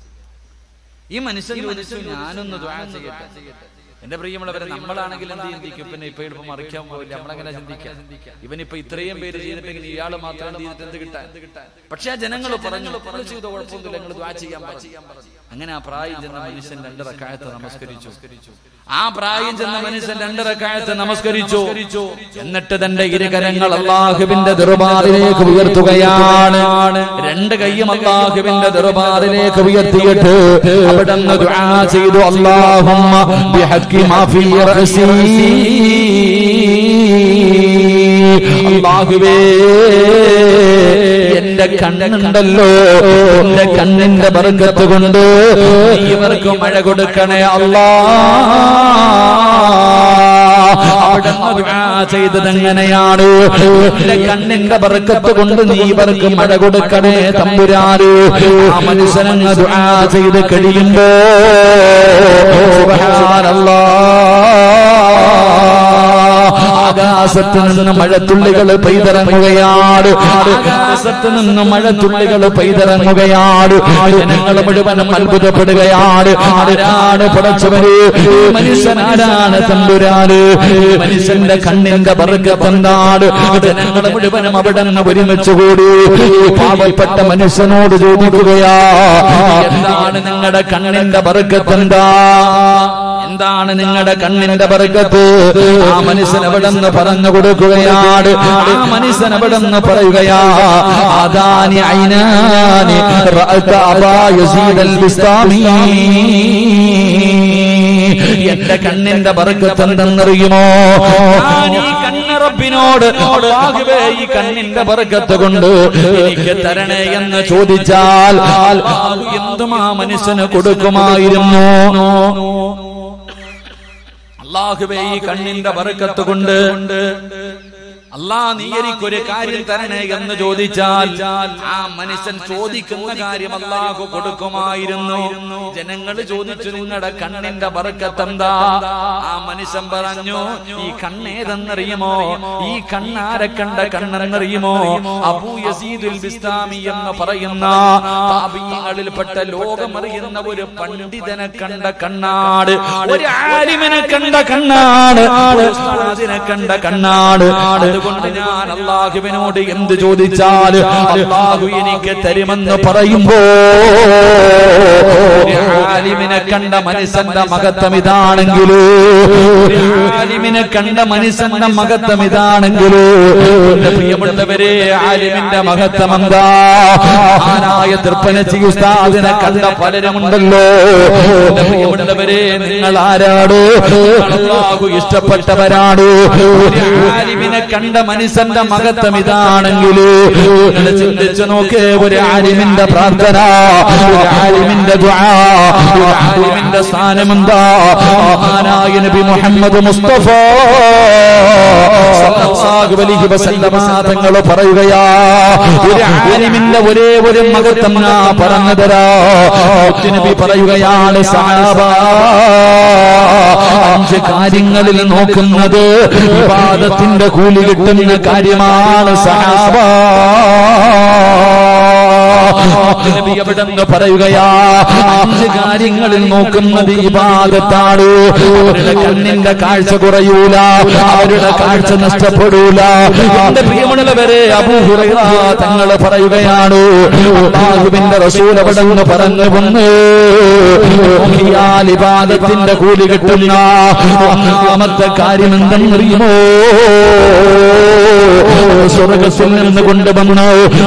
ഈ മനുഷ്യൻ ചോദിച്ചു, ഞാനൊന്ന് ദുആ ചെയ്യട്ടെ. എന്റെ പ്രിയമുള്ളവരെ, നമ്മളാണെങ്കിൽ എന്ത് ചിന്തിക്കും? പിന്നെ ഇപ്പൊ എളുപ്പം മറിക്കാൻ പോയില്ല, നമ്മളെങ്ങനെ ചിന്തിക്കാം? ഇവനിപ്പോ ഇത്രയും പേര് ചെയ്തിട്ടെങ്കിൽ ഇയാള് മാത്രം ചെയ്തിട്ട് എന്ത് കിട്ടാൻ? പക്ഷെ ആ ജനങ്ങൾ പറഞ്ഞു ചെയ്ത കുഴപ്പമൊന്നുമില്ല, നിങ്ങൾ ദുആ ചെയ്യാൻ പറഞ്ഞു. അങ്ങനെ ആ പ്രായം ചെന്ന മനുഷ്യൻ 2 റക്അത്ത് നമസ്കരിച്ചു. ആ പ്രായം ചെന്ന മനുഷ്യൻ 2 റക്അത്ത് നമസ്കരിച്ചു. എന്നിട്ട് തന്റെ ഇരുകരങ്ങൾ അല്ലാഹുവിന്റെ ദർബാറിലേക്ക് ഉയർത്തുകയാണ്. 2 കൈയും അല്ലാഹുവിന്റെ ദർബാറിലേക്ക് ഉയർത്തിയിട്ട് അവിടുന്ന് ദുആ ചെയ്തു, അല്ലാഹുമ്മ ബിഹഖ് മാ ഫീ റഅസി. അല്ലാഹുവേ, എന്റെ കണ്ണുണ്ടല്ലോ, എന്റെ കണ്ണിന്റെ ബർക്കത്ത് കൊണ്ട് നീ ഇവർക്ക് മഴ കൊടുക്കണേ അല്ലാഹ്. അവിടുന്ന് ദുആ ചെയ്തത് എങ്ങനെയാണ്? എന്റെ കണ്ണിന്റെ ബർക്കത്ത് കൊണ്ട് നീ ഇവർക്ക് മഴ കൊടുക്കണേ തമ്പുരാന്. ആ മനുഷ്യനങ്ങ് ദുആ ചെയ്ത് കഴിയുമ്പോ സുബ്ഹാനല്ലാഹ്, ആ ആകാശത്ത് നിന്ന് മഴത്തുള്ളികൾ പെയ്തിറങ്ങുകയാണ്. ആകാശത്ത് നിന്ന് മഴത്തുള്ളികൾ പെയ്തിറങ്ങുകയാണ്. ജനങ്ങൾ മുഴുവനും അത്ഭുതപ്പെടുകയാണ്. ആരാണ് പടച്ചവര്? മനുഷ്യനാരാണ് തമ്പുരാന്? മനുഷ്യന്റെ കണ്ണിന്റെ ബർക്കത്ത് എന്താണ്? ജനങ്ങൾ മുഴുവനും അവിടെ നിന്ന് ഒരുമിച്ച് കൂടി പാവപ്പെട്ട മനുഷ്യനോട് ചോദിക്കുകയാ, എന്താണ് നിങ്ങളുടെ കണ്ണിന്റെ ബർക്കത്ത്? എന്താണ് നിങ്ങളുടെ കണ്ണിന്റെ ബർക്കത്ത്? ആ മനുഷ്യൻ അവിടെ നിന്ന് പറഞ്ഞു കൊടുക്കുകയാണ്. ആ മനുഷ്യൻ അവിടെ നിന്ന് പറയുകയാ, ആദാനി ഐനാനി റഅത അബാ യസീദ് അൽ ബിസ്താമി. എന്റെ കണ്ണിന്റെ ബർക്കത്ത് എന്തെന്നറിയുമോ? ഞാൻ ഈ കണ്ണ് റബ്ബിനോട് അല്ലാഹുവേ ഈ കണ്ണിന്റെ ബർക്കത്ത് കൊണ്ട് എനിക്ക് തരണേ എന്ന് ചോദിച്ചാൽ അല്ലാഹു എന്തും ആ മനുഷ്യന് കൊടുക്കുമായിരുന്നു. അല്ലാഹുവേ ഈ കണ്ണിന്റെ ബർക്കത്ത് കൊണ്ട് അല്ലാഹ് നീ എനിക്കൊരു കാര്യം തരണേ എന്ന് ചോദിച്ചാൽ ആ മനുഷ്യൻ ചോദിക്കുന്ന കാര്യം അല്ലാഹു കൊടുക്കുമായിരുന്നു. ജനങ്ങൾ ചോദിച്ചു, നിങ്ങളുടെ കണ്ണിന്റെ ബർക്കത്ത് എന്താ? ആ മനുഷ്യൻ പറഞ്ഞു, ഈ കണ്ണേതെന്നറിയുമോ? ഈ കണ്ണാരെ കണ്ട കണ്ണെന്നറിയുമോ? അബൂ യസീദുൽ ബിസ്താമി എന്ന് പറയുന്ന താബിഈകളിൽപ്പെട്ട ലോകമറിയുന്ന ഒരു പണ്ഡിതനെ കണ്ട കണ്ണാട്, ഒരു ആലിമിനെ കണ്ട കണ്ണാട്, ഒരു ഉസ്താദിനെ കണ്ട കണ്ണാട്. അതുകൊണ്ട് ഞാൻ അല്ലാഹുവിനോട് എന്ത് ചോദിച്ചാൽ അല്ലാഹു എനിക്ക് തരുമെന്ന് പറയുമ്പോ ആലിമിനെ കണ്ട മനുഷ്യന്റെ മഹത്വം ഇതാണെങ്കിലോ, ആലിമിനെ കണ്ട മനുഷ്യന്റെ മഹത്വം ഇതാണെങ്കിലോ, പ്രിയമുള്ളവരെ ആലിമിന്റെ മഹത്വം എന്താ? ആനായ തൃപ്പനച്ചി ഉസ്താദിനെ കണ്ട പലരുമുണ്ടല്ലോ. പ്രിയമുള്ളവരെ, നിങ്ങൾ ആരാടോ? അല്ലാഹു ഇഷ്ടപ്പെട്ടവരാടോ? ആലിമിനെ കണ്ട മനുഷ്യന്റെ മഹത്വം ഇതാണെങ്കിലോ ചിന്തിച്ചു നോക്കേ. ഒരു ആലിമിന്റെ പ്രാർത്ഥന, ഒരു ആലിമിന്റെ ദുആ, ഒരു ആലിമിന്റെ സ്ഥാനം എന്താ? മഹാനായ നബി മുഹമ്മദ് മുസ്തഫ സല്ലല്ലാഹു അലൈഹി വസല്ലം തങ്ങൾ പറയുകയാ, ഒരു ആലിമിന്റെ ഒരേ ഒരു മഹത്വം ഞാൻ പറഞ്ഞു തരാ. നബി പറയുകയാണ്, സഹാബ 5 കാര്യങ്ങളിൽ നോക്കുന്നത് ഇബാദത്തിന്റെ കൂലി കിട്ടുന്ന കാര്യമാണ് സഹാബ. നബി എവിടെന്ന് പറയുകയാ, 5 കാര്യങ്ങളിൽ നോക്കുന്നത് ഇബാദത്താണ്. അവരുടെ കണ്ണിന്റെ കാഴ്ച കുറയൂല, അവരുടെ കാഴ്ച നഷ്ടപ്പെടൂല. എന്റെ പ്രിയമുള്ളവരെ, അബൂ ഹുറൈറ തങ്ങൾ പറയുകയാണ്, അല്ലാഹുവിന്റെ റസൂൽ എവിടെന്ന് പറഞ്ഞു വന്ന് ഇബാദത്തിന്റെ കൂലി കിട്ടുന്ന ഒന്നാമത്തെ കാര്യം എന്തെന്നറിയുമോ? സ്വർഗത്തിൽ നിന്ന് കൊണ്ടുവന്ന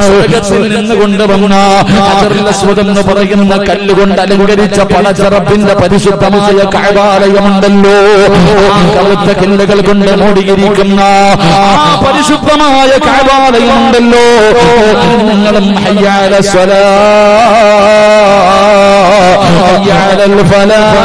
എന്ന് പറയുന്ന കല്ലുകൊണ്ട് അലങ്കരിച്ച പടച്ചറപ്പിന്റെ പരിശുദ്ധമായ കഅബാലയമുണ്ടല്ലോ. ആ കറുത്ത കല്ലുകൾ കൊണ്ട് മൂടിയിരിക്കുന്ന ആ പരിശുദ്ധമായ കഅബാലയമുണ്ടല്ലോ. നിങ്ങളും ഹയ്യ അല സ്വലാ ഹയ്യ അലൽ ഫലാഹ്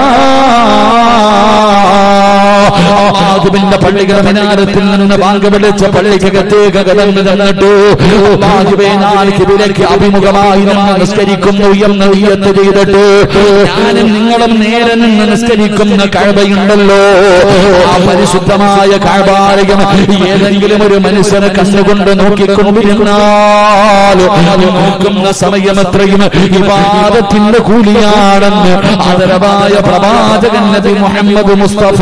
അല്ലാഹുവിന്റെ പള്ളികളുടെ മിനാരത്തിൽ നിന്ന് ബാങ്ക് വിളിച്ച പള്ളിക്കകത്തേക്ക് കടന്നു ചെന്നിട്ടു അല്ലാഹുവേ ഞാൻ ഖിബിലയ്ക്ക് അഭിമുഖമായി നിന്ന് നിസ്കരിക്കുന്നു എന്ന് നിയ്യത്ത് ചെയ്തിട്ട് ഞാനും നിങ്ങളും നേരെ നിന്ന് നിസ്കരിക്കുന്ന കഅബയുണ്ടല്ലോ. ആ പരിശുദ്ധമായ കഅബാലയം ഏതെങ്കിലും ഒരു മനുഷ്യനെ കണ്ണുകൊണ്ട് നോക്കിക്കൊണ്ടിരുന്നാൽ നോക്കുന്ന സമയം എത്രയും ഇബാദത്തിന്റെ കൂലിയാണെന്ന് ആദരവായ പ്രവാചകൻ നബി മുഹമ്മദ് മുസ്തഫ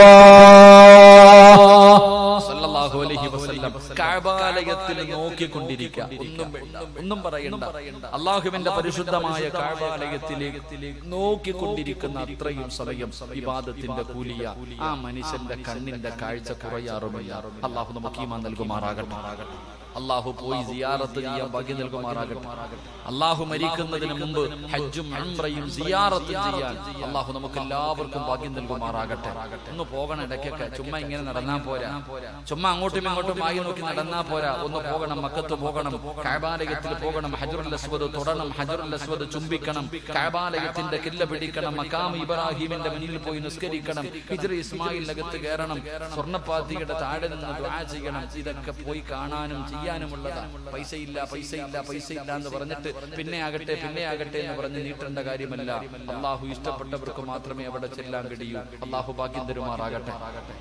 സല്ലല്ലാഹു അലൈഹി വസല്ലം കഅബാലയത്തിൽ നോക്കിക്കൊണ്ടിരിക്കുക. ഒന്നും പറയണ്ട. അല്ലാഹുവിന്റെ പരിശുദ്ധമായ കഅബാലയത്തിലേക്ക് നോക്കിക്കൊണ്ടിരിക്കുന്ന അത്രയും സമയം ഇബാദത്തിന്റെ കൂലിയ. ആ മനുഷ്യന്റെ കണ്ണിന്റെ കാഴ്ച കുറയാറുമില്ല. അല്ലാഹു നമുക്ക് ഈമാൻ നൽകുമാറാകട്ടെ. അല്ലാഹു പോയി സിയാറത്ത് ചെയ്യാൻ ഭാഗ്യം നൽകുമാറാകട്ടെ. അല്ലാഹു മരിക്കുന്നതിന് മുമ്പ് ഹജ്ജും ഉംറയും സിയാറത്തും ചെയ്യാൻ അല്ലാഹു നമുക്ക് എല്ലാവർക്കും ഭാഗ്യം നൽകുമാറാകട്ടെ. ഒന്ന് പോകണം ഇടയ്ക്കൊക്കെ. ചുമ്മാ ഇങ്ങനെ നടന്നാ പോരാ, ചുമ്മാ അങ്ങോട്ടും ഇങ്ങോട്ടും ആയി നോക്കി നടന്നാ പോരാ. ഒന്ന് പോകണം, മക്കത്ത് പോകണം, കഅബാലയത്തിൽ പോകണം, ഹജറുൽ അസ്വദ് തൊടണം, ഹജറുൽ അസ്വദ് ചുംബിക്കണം, കഅബാലയത്തിന്റെ കില്ല പിടിക്കണം, മഖാം ഇബ്രാഹിമിന്റെ മുന്നിൽ പോയി നിസ്കരിക്കണം, ഹിജ്ർ ഇസ്മായിലിനകത്ത് കയറണം, സ്വർണ്ണപ്പാത്തിയുടെ താഴെ നിന്ന് ദുആ ചെയ്യണം. ഇതൊക്കെ പോയി കാണാനും ചെയ്യാനുമുള്ളതാ. പൈസ ഇല്ല എന്ന് പറഞ്ഞിട്ട് പിന്നെ ആകട്ടെ എന്ന് പറഞ്ഞ് നീട്ടേണ്ട കാര്യമല്ല. അള്ളാഹു ഇഷ്ടപ്പെട്ടവർക്ക് മാത്രമേ അവിടെ ചെല്ലാൻ കഴിയൂ. അള്ളാഹു ഭാഗ്യം തരുമാറാകട്ടെ.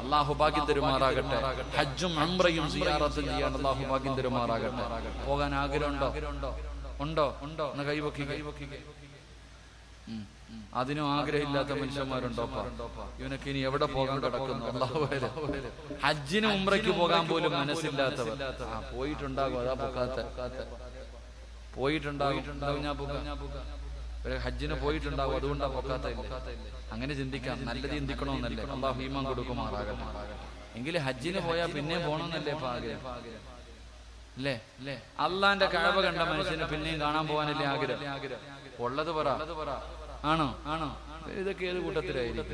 ഹജ്ജും ഉംറയും സിയാറത്തും ചെയ്യാൻ അള്ളാഹു ഭാഗ്യം തരുമാറാകട്ടെ. പോകാൻ ആഗ്രഹമുണ്ടോ? എന്ന് കൈവക്കി. അതിനും ആഗ്രഹമില്ലാത്ത മനുഷ്യന്മാരുണ്ടോ? ഇവനൊക്കെ ഇനി എവിടെ പോകാൻ കിടക്കുന്നു? അള്ളാഹു ഹജ്ജിന് ഉംറയ്ക്ക് പോകാൻ പോലും മനസ്സില്ലാത്തവർ പോയിട്ടുണ്ടാകും. അതാ പോയിട്ടുണ്ടാകും. ഞാൻ ഹജ്ജിന് പോയിട്ടുണ്ടാകും, അതുകൊണ്ടാ പൊക്കാത്ത. അങ്ങനെ ചിന്തിക്കാം. നല്ലത് ചിന്തിക്കണമെന്നല്ലേ? അള്ളാഹു ഈമാൻ കൊടുക്കുമാറാകട്ടെ. എങ്കിലും ഹജ്ജിന് പോയാൽ പിന്നെ പോകണമെന്നല്ലേ ആഗ്രഹം? അല്ലേ? അള്ളാന്റെ കഅബ കണ്ട മനുഷ്യന് പിന്നെയും കാണാൻ പോകാനല്ലേ ആഗ്രഹം? ഉള്ളത് പറ. ആണോ? ഇതൊക്കെ ഏത് കൂട്ടത്തിലായിരിക്കും?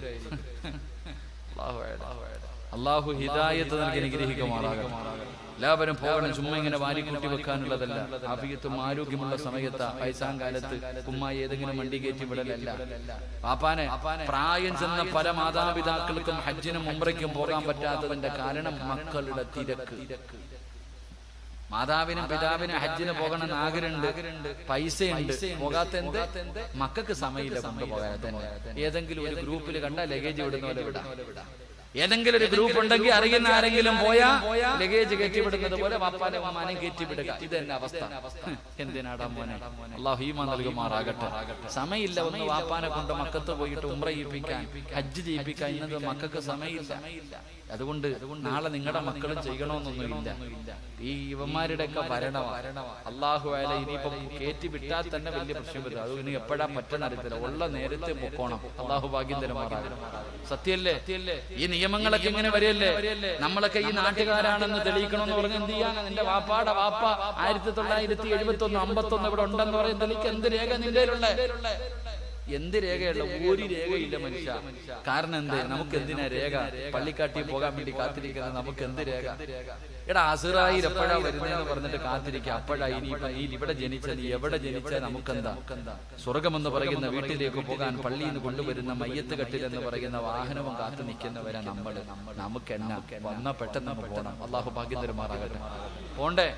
അള്ളാഹു ഹിദായത്ത് നൽകി അനുഗ്രഹിക്കുമാറാകട്ടെ. എല്ലാവരും പോകണം. ചുമ്മാ ഇങ്ങനെ വാരിക്കൂട്ടി വെക്കാനുള്ളതല്ല. ആഫിയത്തും ആരോഗ്യമുള്ള സമയത്ത് വയസ്സാം കാലത്ത് കുമ്മായി ഏതെങ്കിലും വണ്ടി കയറ്റി വിടലല്ല. പാപ്പാനെ പ്രായം ചെന്ന പല മാതാപിതാക്കൾക്കും ഹജ്ജിനും ഉംറയ്ക്കും പോകാൻ പറ്റാത്തതിന്റെ കാരണം മക്കളുടെ തിരക്ക്. മാതാവിനും പിതാവിനും ഹജ്ജിന് പോകണമെന്ന് ആഗ്രഹമുണ്ട്, പൈസയുണ്ട്, പോകാത്ത എന്ത്? മക്കൾക്ക് സമയമില്ല കൊണ്ടുപോകാൻ. തന്നെ ഏതെങ്കിലും ഒരു ഗ്രൂപ്പിൽ കണ്ട ലഗേജ് വിടുന്ന പോലെ വിടാം. ഏതെങ്കിലും ഒരു ഗ്രൂപ്പ് ഉണ്ടെങ്കിൽ അറിയുന്ന ആരെങ്കിലും പോയാ ലഗേജ് കയറ്റിവിടുന്നത് പോലെ വാപ്പാനെ ഉമ്മാനെയും കയറ്റിവിടുക. ഇത് തന്നെ അവസ്ഥ. എന്തിനാടാ മോനെ? അല്ലാഹു ഈമാൻ നൽകുമാറാകട്ടെ. സമയമില്ല ഒന്ന് വാപ്പാനെ കൊണ്ട് മക്കത്ത് പോയിട്ട് ഉംറ ചെയ്യിപ്പിക്കാൻ, ഹജ്ജ് ചെയ്യിപ്പിക്കാൻ. ഇന്നത് മക്കൾക്ക് സമയമില്ല. അതുകൊണ്ട് നാളെ നിങ്ങളുടെ മക്കളും ചെയ്യണമെന്നൊന്നുമില്ല. ഈ യുവന്മാരുടെയൊക്കെ ഭരണമാണ്. അള്ളാഹു അല ഇനിയിപ്പം കയറ്റി വിട്ടാൽ തന്നെ വലിയ പ്രശ്നം വരും. അത് ഇനി എപ്പോഴാ പറ്റുന്ന അറിയത്തില്ല. ഉള്ള നേരത്തെ പൊക്കോണം. അള്ളാഹു ഭാഗ്യം തരുമാറാകട്ടെ. സത്യല്ലേ? ഈ നിയമങ്ങളൊക്കെ ഇങ്ങനെ വരികയല്ലേ? നമ്മളൊക്കെ ഈ നാട്ടുകാരാണെന്ന് തെളിയിക്കണമെന്ന് പറഞ്ഞ് എന്ത് ചെയ്യാൻ? നിന്റെ വാപ്പാടെ വാപ്പ 1971 51 ഇവിടെ ഉണ്ടെന്ന് പറയും. തെളിയിക്ക്. എന്ത് രേഖ നിന്റെ കയ്യിലുള്ള? എന്ത് രേഖയുള്ള? ഒരു രേഖയില്ല മനുഷ്യ. കാരണം എന്ത്? നമുക്ക് എന്തിനാ രേഖ? പള്ളിക്കാട്ടി പോകാൻ വേണ്ടി കാത്തിരിക്കുന്നത് നമുക്ക് എന്ത് രേഖ? എടാ അസ്റായിൽ എപ്പോഴാ വരുന്നതെന്ന് പറഞ്ഞിട്ട് കാത്തിരിക്കുക. അപ്പോഴാ ഇനിയിപ്പോ നീ ഇവിടെ ജനിച്ച, നീ എവിടെ ജനിച്ചാൽ നമുക്കെന്താ? സ്വർഗമെന്ന് പറയുന്ന വീട്ടിലേക്ക് പോകാൻ പള്ളിയിൽ നിന്ന് കൊണ്ടുവരുന്ന മയ്യത്ത് കെട്ടിൽ എന്ന് പറയുന്ന വാഹനവും കാത്തു നിൽക്കുന്നവരാ നമ്മള്. നമുക്ക് എന്നാ വന്നാ പെട്ടെന്ന് നമുക്ക് പോകണം. അള്ളാഹു ഭാഗ്യം തരുമാറാകട്ടെ. പോണ്ടേ?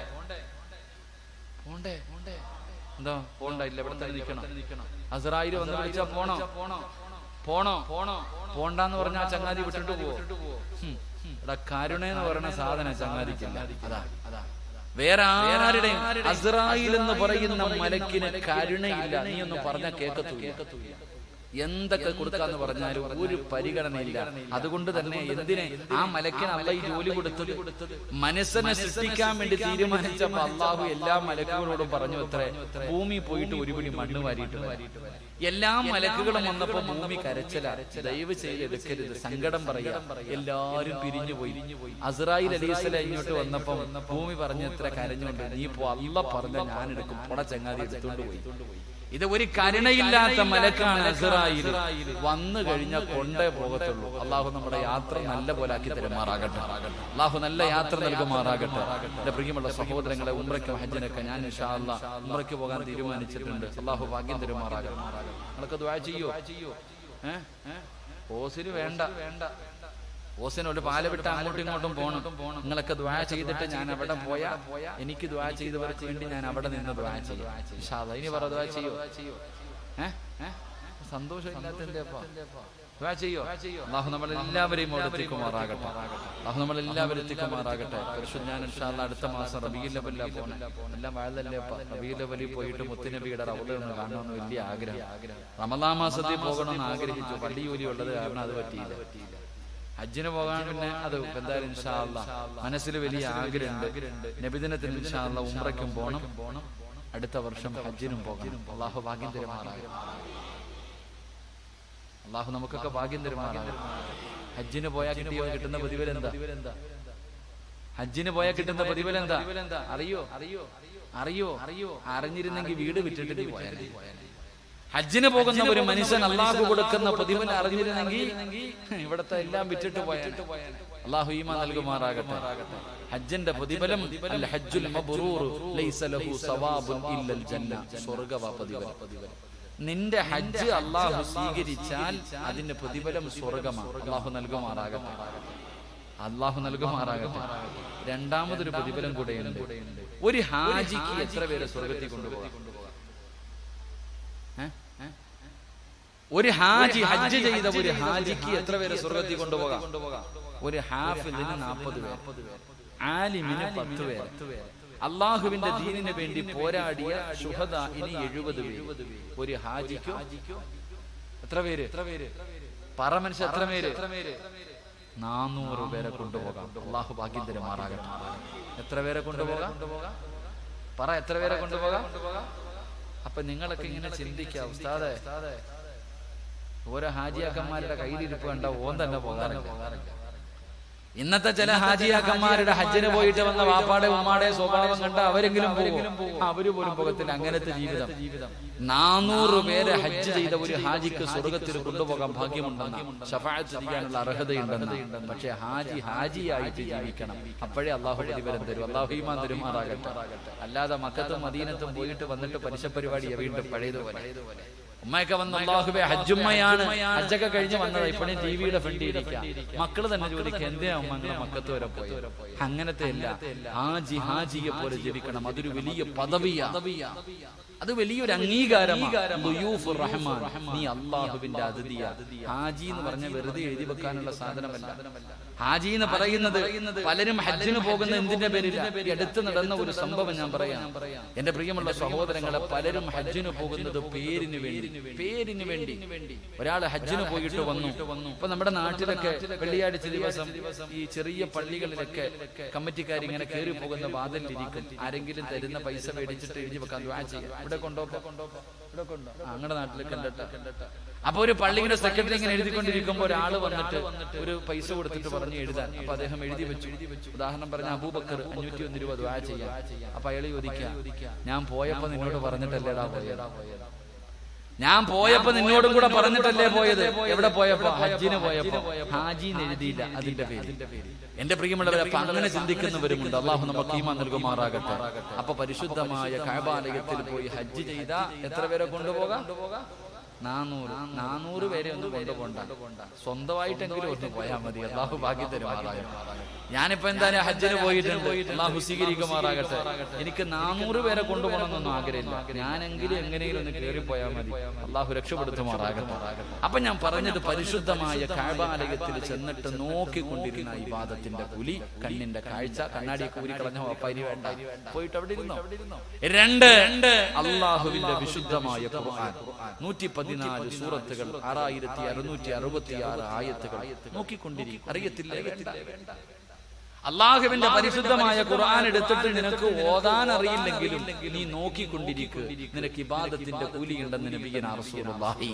എന്താ പോണ്ട? ഇല്ല, ഇവിടെ തന്നെ നിൽക്കണം. അസ്റായിൽ വന്ന് വിളിച്ചാ പോണോ? പോണ്ടാന്ന് പറഞ്ഞാ ചങ്ങാതി വിട്ടിട്ട് പോവോ? ഇവിടെ കരുണയെന്ന് പറയുന്ന സാധനം ചങ്ങാതിക്കില്ല. അതാ വേറെ ആരുടെയും അസ്റായിൽ എന്ന് പറയുന്ന മലക്കിന് കരുണയില്ല. നീ ഒന്നും പറഞ്ഞാൽ കേൾക്കത്തില്ല. എന്തൊക്കെ കൊടുക്കാന്ന് പറഞ്ഞാലും ഒരു പരിഗണനയില്ല. അതുകൊണ്ട് തന്നെ എന്തിനെ ആ മലക്കിന് അള്ളാഹ് ഈ ജോലി കൊടുത്തത്? മനസ്സിനെ സൃഷ്ടിക്കാൻ വേണ്ടി തീരുമാനിച്ചപ്പോ അള്ളാഹു എല്ലാ മലക്കുകളോടും പറഞ്ഞു അത്രേ, ഭൂമി പോയിട്ട് ഒരു പിടി മണ്ണ് വാരിയിട്ട്. എല്ലാ മലക്കുകളും വന്നപ്പോ ഭൂമി കരച്ചില. ദയവ് ചെയ്ത് എടുക്കരുത്, സങ്കടം പറയാ. എല്ലാരും പിരിഞ്ഞുപോയി. അസ്റായിൽ അലൈഹിസ്സലാം ഇങ്ങോട്ട് വന്നപ്പോ ഭൂമി പറഞ്ഞ് എത്ര കരഞ്ഞുകൊണ്ട്, നീ ഇപ്പോ അള്ളാഹ് പറഞ്ഞ ഞാൻ എടുക്കും, പൊട ചങ്ങാതി എടുത്തോണ്ട് പോയി. ഇത് ഒരു കരുണയില്ലാത്ത മലക്കാണ് അസ്റായിൽ. വന്നു കഴിഞ്ഞാൽ കൊണ്ടേ പോകത്തുള്ളൂ. അള്ളാഹു നമ്മുടെ യാത്ര നല്ല പോലെ ആക്കി തരുമാറാകട്ടെ. അള്ളാഹു നല്ല യാത്ര നൽകുമാറാകട്ടെ. എന്റെ പ്രിയമുള്ള സഹോദരങ്ങളെ, ഉംറയ്ക്കും ഹജ്ജിനൊക്കെ ഞാൻ ഇൻഷാ അല്ലാഹ് ഉംറയ്ക്ക് പോകാൻ തീരുമാനിച്ചിട്ടുണ്ട്. അള്ളാഹു ഭാഗ്യം തരുമാറാകട്ടെ. നിങ്ങളൊക്കെ ദുആ ചെയ്യോ? ഓസിന് വേണ്ട, ഓസിന് ഒരു പാല വിട്ട് അങ്ങോട്ടും ഇങ്ങോട്ടും പോകണം. നിങ്ങളൊക്കെ ദുആ ചെയ്തിട്ട് ഞാൻ അവിടെ പോയാ എനിക്ക് ദുആ ചെയ്തവർക്ക് വേണ്ടി ഞാൻ അവിടെ നിന്ന് ദുആ ചെയ്യും ഇൻഷാ അല്ലാഹ്. ഇനി പറ, ദുആ ചെയ്യോ? സന്തോഷമില്ലാത്തതിന്റെ ദുആ ചെയ്യോ? അല്ലാഹു നമ്മളെല്ലാവരെയും എത്തിക്കുമാറാകട്ടെ. ഞാൻ ഇൻഷാ അല്ലാഹ് അടുത്ത മാസം റബീഉൽ അവ്വലിലാ പോണേ. എല്ലാം വാഴല്ലേ റബീഉൽ അവ്വലിൽ പോയിട്ട് മുത്തുനബിയുടെ റൗള ഒന്ന് കാണണമെന്ന് വലിയ ആഗ്രഹം. റമളാൻ മാസത്തിൽ പോകണമെന്ന് ആഗ്രഹിച്ചു. പള്ളി ജോലി ഉള്ളത് കാരണം അത് പറ്റിയില്ല. ഹജ്ജിന് പോകാൻ പിന്നെ അത് എന്തായാലും ഇൻഷാ അല്ലാഹ് മനസ്സിൽ വലിയ ആഗ്രഹമുണ്ട്. നബിദിനത്തിന് ഇൻഷാ അല്ലാഹ് ഉംറയ്ക്കും പോകണം. അടുത്ത വർഷം ഹജ്ജിനും പോകണം. അല്ലാഹു ഭാഗ്യം തരുമാറാകട്ടെ. അല്ലാഹു നമുക്കൊക്കെ ഭാഗ്യം തരുമാറാകട്ടെ. ഹജ്ജിന് പോയാൽ കിട്ടുന്ന പ്രതിഫലം എന്താ? ഹജ്ജിന് പോയാൽ കിട്ടുന്ന പ്രതിഫലം എന്താ അറിയോ? അറിഞ്ഞിരുന്നെങ്കിൽ വീട് വിട്ടിട്ട് പോയാൽ. ഹജ്ജിന് പോകുന്ന ഒരു മനുഷ്യൻ അള്ളാഹു കൊടുക്കുന്ന പ്രതിഫലം അറിഞ്ഞിരുന്നെങ്കിൽ ഇവിടത്തെ എല്ലാം വിറ്റിട്ട് പോയാൽ. അള്ളാഹു ഈമാൻ നൽകുമാറാകട്ടെ. ഹജ്ജിന്റെ പ്രതിഫലം അൽ ഹജ്ജുൽ മബ്റൂർ ലൈസ ലഹു സവാബുൻ ഇല്ലൽ ജന്ന. സ്വർഗ്ഗവാ പ്രതിഫലം. നിന്റെ ഹജ്ജ് അള്ളാഹു സ്വീകരിച്ചാൽ അതിന്റെ പ്രതിഫലം സ്വർഗമാണ്. അള്ളാഹു നൽകുമാറാകട്ടെ. അള്ളാഹു നൽകുമാറാകട്ടെ. രണ്ടാമതൊരു പ്രതിഫലം കൂടെയുണ്ട്. ഒരു ഹാജിക്ക് എത്ര പേരെ സ്വർഗത്തിൽ കൊണ്ടുപോകാം? ഒരു ഹാജി ഹജ്ജ് ചെയ്ത ഒരു ഹാജിക്ക് എത്ര പേരെ സ്വർഗത്തിൽ കൊണ്ടുപോകാം? ഒരു ഹാഫിദിന് 40 പേർ, ആലിമിന് 10 പേർ, അള്ളാഹുവിന്റെ ദീനിന് വേണ്ടി പോരാടിയ ശുഹദാഇന് 70 പേർ. ഒരു ഹാജിക്കോ എത്ര പേര്? പറ മനുഷ്യ, എത്ര പേര്? 400 പേരെ കൊണ്ടുപോകാം. അള്ളാഹു ഭാഗ്യം തരുമാറാകട്ടെ. എത്ര പേരെ കൊണ്ടുപോകാം? പറ, എത്ര പേരെ കൊണ്ടുപോകാം? അപ്പൊ നിങ്ങളൊക്കെ ഇങ്ങനെ ചിന്തിക്കാം, ഉസ്താദേ ഓരോ ഹാജിയാക്കന്മാരുടെ കയ്യിലിരിപ്പ് കണ്ട ഓൻ തന്നെ പോകാറില്ല. ഇന്നത്തെ ചില ഹാജിയാക്കന്മാരുടെ ഹജ്ജിന് പോയിട്ട് വന്ന വാപ്പാടെ ഉമ്മാടെ സ്വഭാവം കണ്ട അവരെങ്കിലും പോകും, അവര് പോലും പോകത്തില്ല. അങ്ങനത്തെ ജീവിതം. 400 പേരെ ഹജ്ജ് ചെയ്ത ഒരു ഹാജിക്ക് സ്വർഗത്തിൽ കൊണ്ടുപോകാൻ ഭാഗ്യമുണ്ടെന്ന്, ശഫാഅത്ത് ചെയ്യാനുള്ള അർഹതയുണ്ടെന്ന്. പക്ഷെ ഹാജിയായിട്ട് ജീവിക്കണം. അപ്പോഴേ അള്ളാഹു പ്രതിഫലം തരും. അള്ളാഹു ഈമാൻ തരുമാറാകട്ടെ. അല്ലാതെ മക്കത്തും മദീനത്തും പോയിട്ട് വന്നിട്ട് പലിശ പരിപാടി വീണ്ടും പഴയതുപോലെ. ഉമ്മയൊക്കെ വന്ന് അല്ലാഹുവേ ഹജ്ജുമ്മയാണ്, ഹജ്ജൊക്കെ കഴിഞ്ഞ് വന്നത്, ഇപ്പോഴും ടിവിയുടെ ഫ്രണ്ടിൽ ഇരിക്കാം. മക്കള് തന്നെ ചോദിക്കുക, എന്തിനാ ഉമ്മ അങ്ങനെ മക്കത്ത് വരെ പോയി? അങ്ങനത്തെ അല്ല. ഹാജിയെ പോലെ ജീവിക്കണം. അതൊരു വലിയ പദവിയാണ്, അത് വലിയൊരു അംഗീകാരമാണ്. നീ അള്ളാഹുവിന്റെ അതിഥിയാ. ഹാജി എന്ന് പറഞ്ഞ വെറുതെ എഴുതി വെക്കാനുള്ള സാധനമല്ല. ഹാജി എന്ന് പറയുന്നത് പലരും ഹജ്ജിന് പോകുന്ന എന്തിന്റെ പേരില്ല? അടുത്ത് നടന്ന ഒരു സംഭവം ഞാൻ പറയാം. എന്റെ പ്രിയമുള്ള സഹോദരങ്ങളെ, പലരും ഹജ്ജിന് പോകുന്നത് പേരിന് വേണ്ടി. ഒരാള് ഹജ്ജിന് പോയിട്ട് വന്നു. ഇപ്പൊ നമ്മുടെ നാട്ടിലൊക്കെ വെള്ളിയാഴ്ച ദിവസം ഈ ചെറിയ പള്ളികളിലൊക്കെ കമ്മിറ്റിക്കാർ ഇങ്ങനെ കയറി പോകുന്ന വാതിലിരിക്കും. ആരെങ്കിലും തരുന്ന പൈസ മേടിച്ചിട്ട് എഴുതി വെക്കാൻ ദുആ ചെയ്യാം. ഇവിടെ കൊണ്ടോ ഞങ്ങളുടെ നാട്ടിലൊക്കെ കണ്ടിട്ട്. അപ്പൊ ഒരു പള്ളിയുടെ സെക്രട്ടറി ഇങ്ങനെ എഴുതിക്കൊണ്ടിരിക്കുമ്പോ ഒരാള് വന്നിട്ട് ഒരു പൈസ കൊടുത്തിട്ട് പറഞ്ഞു എഴുതാൻ. അപ്പൊ അദ്ദേഹം എഴുതി വെച്ചു. ഉദാഹരണം പറഞ്ഞ അബൂബക്കർ 501 രൂപ ദുആ ചെയ്യാം. അപ്പൊ അയാൾ ചോദിക്കാം, ഞാൻ പോയപ്പോ നിന്നോട് പറഞ്ഞിട്ടല്ലേടാ പോയത്? ഞാൻ പോയപ്പോ നിന്നോടും കൂടെ പറഞ്ഞിട്ടല്ലേ പോയത്? എവിടെ പോയപ്പോ? ഹജ്ജിന് പോയപ്പോ. ഹാജിന്ന് എഴുതിയില്ല, അതിന്റെ പേര്. എന്റെ പ്രിയമുള്ളവരെ, അപ്പൊ അങ്ങനെ ചിന്തിക്കുന്നവരുമുണ്ട്. അള്ളാഹു നമുക്ക് ഈമാൻ നൽകുമാറാകട്ടെ. അപ്പൊ പരിശുദ്ധമായ കഅബാലയത്തിൽ പോയി ഹജ്ജ് ചെയ്ത എത്ര പേരെ കൊണ്ടുപോകാം? 400 പേരെ ഒന്നും കൊണ്ടുപോകണ്ട, സ്വന്തമായിട്ടെങ്കിലും ഒന്ന് പോയാൽ മതി. അള്ളാഹു ഭാഗ്യം തരുമാറാകട്ടെ. ഞാനിപ്പോ എന്തായാലും ഹജ്ജിന് പോയിട്ടുണ്ട്, അള്ളാഹു സ്വീകരിക്കുമാറാകട്ടെ. എനിക്ക് 400 പേരെ കൊണ്ടുപോകണമെന്നൊന്നും ആഗ്രഹമില്ല. ഞാനെങ്കിലും എങ്ങനെയും ഒന്ന് കയറിപ്പോയാൽ മതി. അള്ളാഹു രക്ഷപ്പെടുത്തുമാറാകട്ടെ. അപ്പൊ ഞാൻ പറഞ്ഞത്, പരിശുദ്ധമായ കഅബാലയത്തിൽ ചെന്നിട്ട് നോക്കിക്കൊണ്ടിരുന്ന ഇബാദത്തിന്റെ കൂലി, കണ്ണിന്റെ കാഴ്ച. കണ്ണാടിയൊക്കെ ഊരി കളഞ്ഞോ? അപ്പ ഇനി വേണ്ട, പോയിട്ട് അവിടെ ഇരുന്നോ. 2 അള്ളാഹുവിന്റെ വിശുദ്ധമായ ഖുർആൻ, 114 സൂറത്തുകൾ, 6666 ആയത്തുകൾ നോക്കിക്കൊണ്ടിരിക്കും. അറിയത്തില്ലേ? അള്ളാഹുവിന്റെ പരിശുദ്ധമായ ഖുർആൻ എടുത്തിട്ട് നിനക്ക് ഓതാൻ അറിയില്ലെങ്കിലും നീ നോക്കിക്കൊണ്ടിരിക്കുക. നിനക്ക് ഇബാദത്തിന്റെ കൂലിയുണ്ടെന്ന് നബിയനാ റസൂലുള്ളാഹി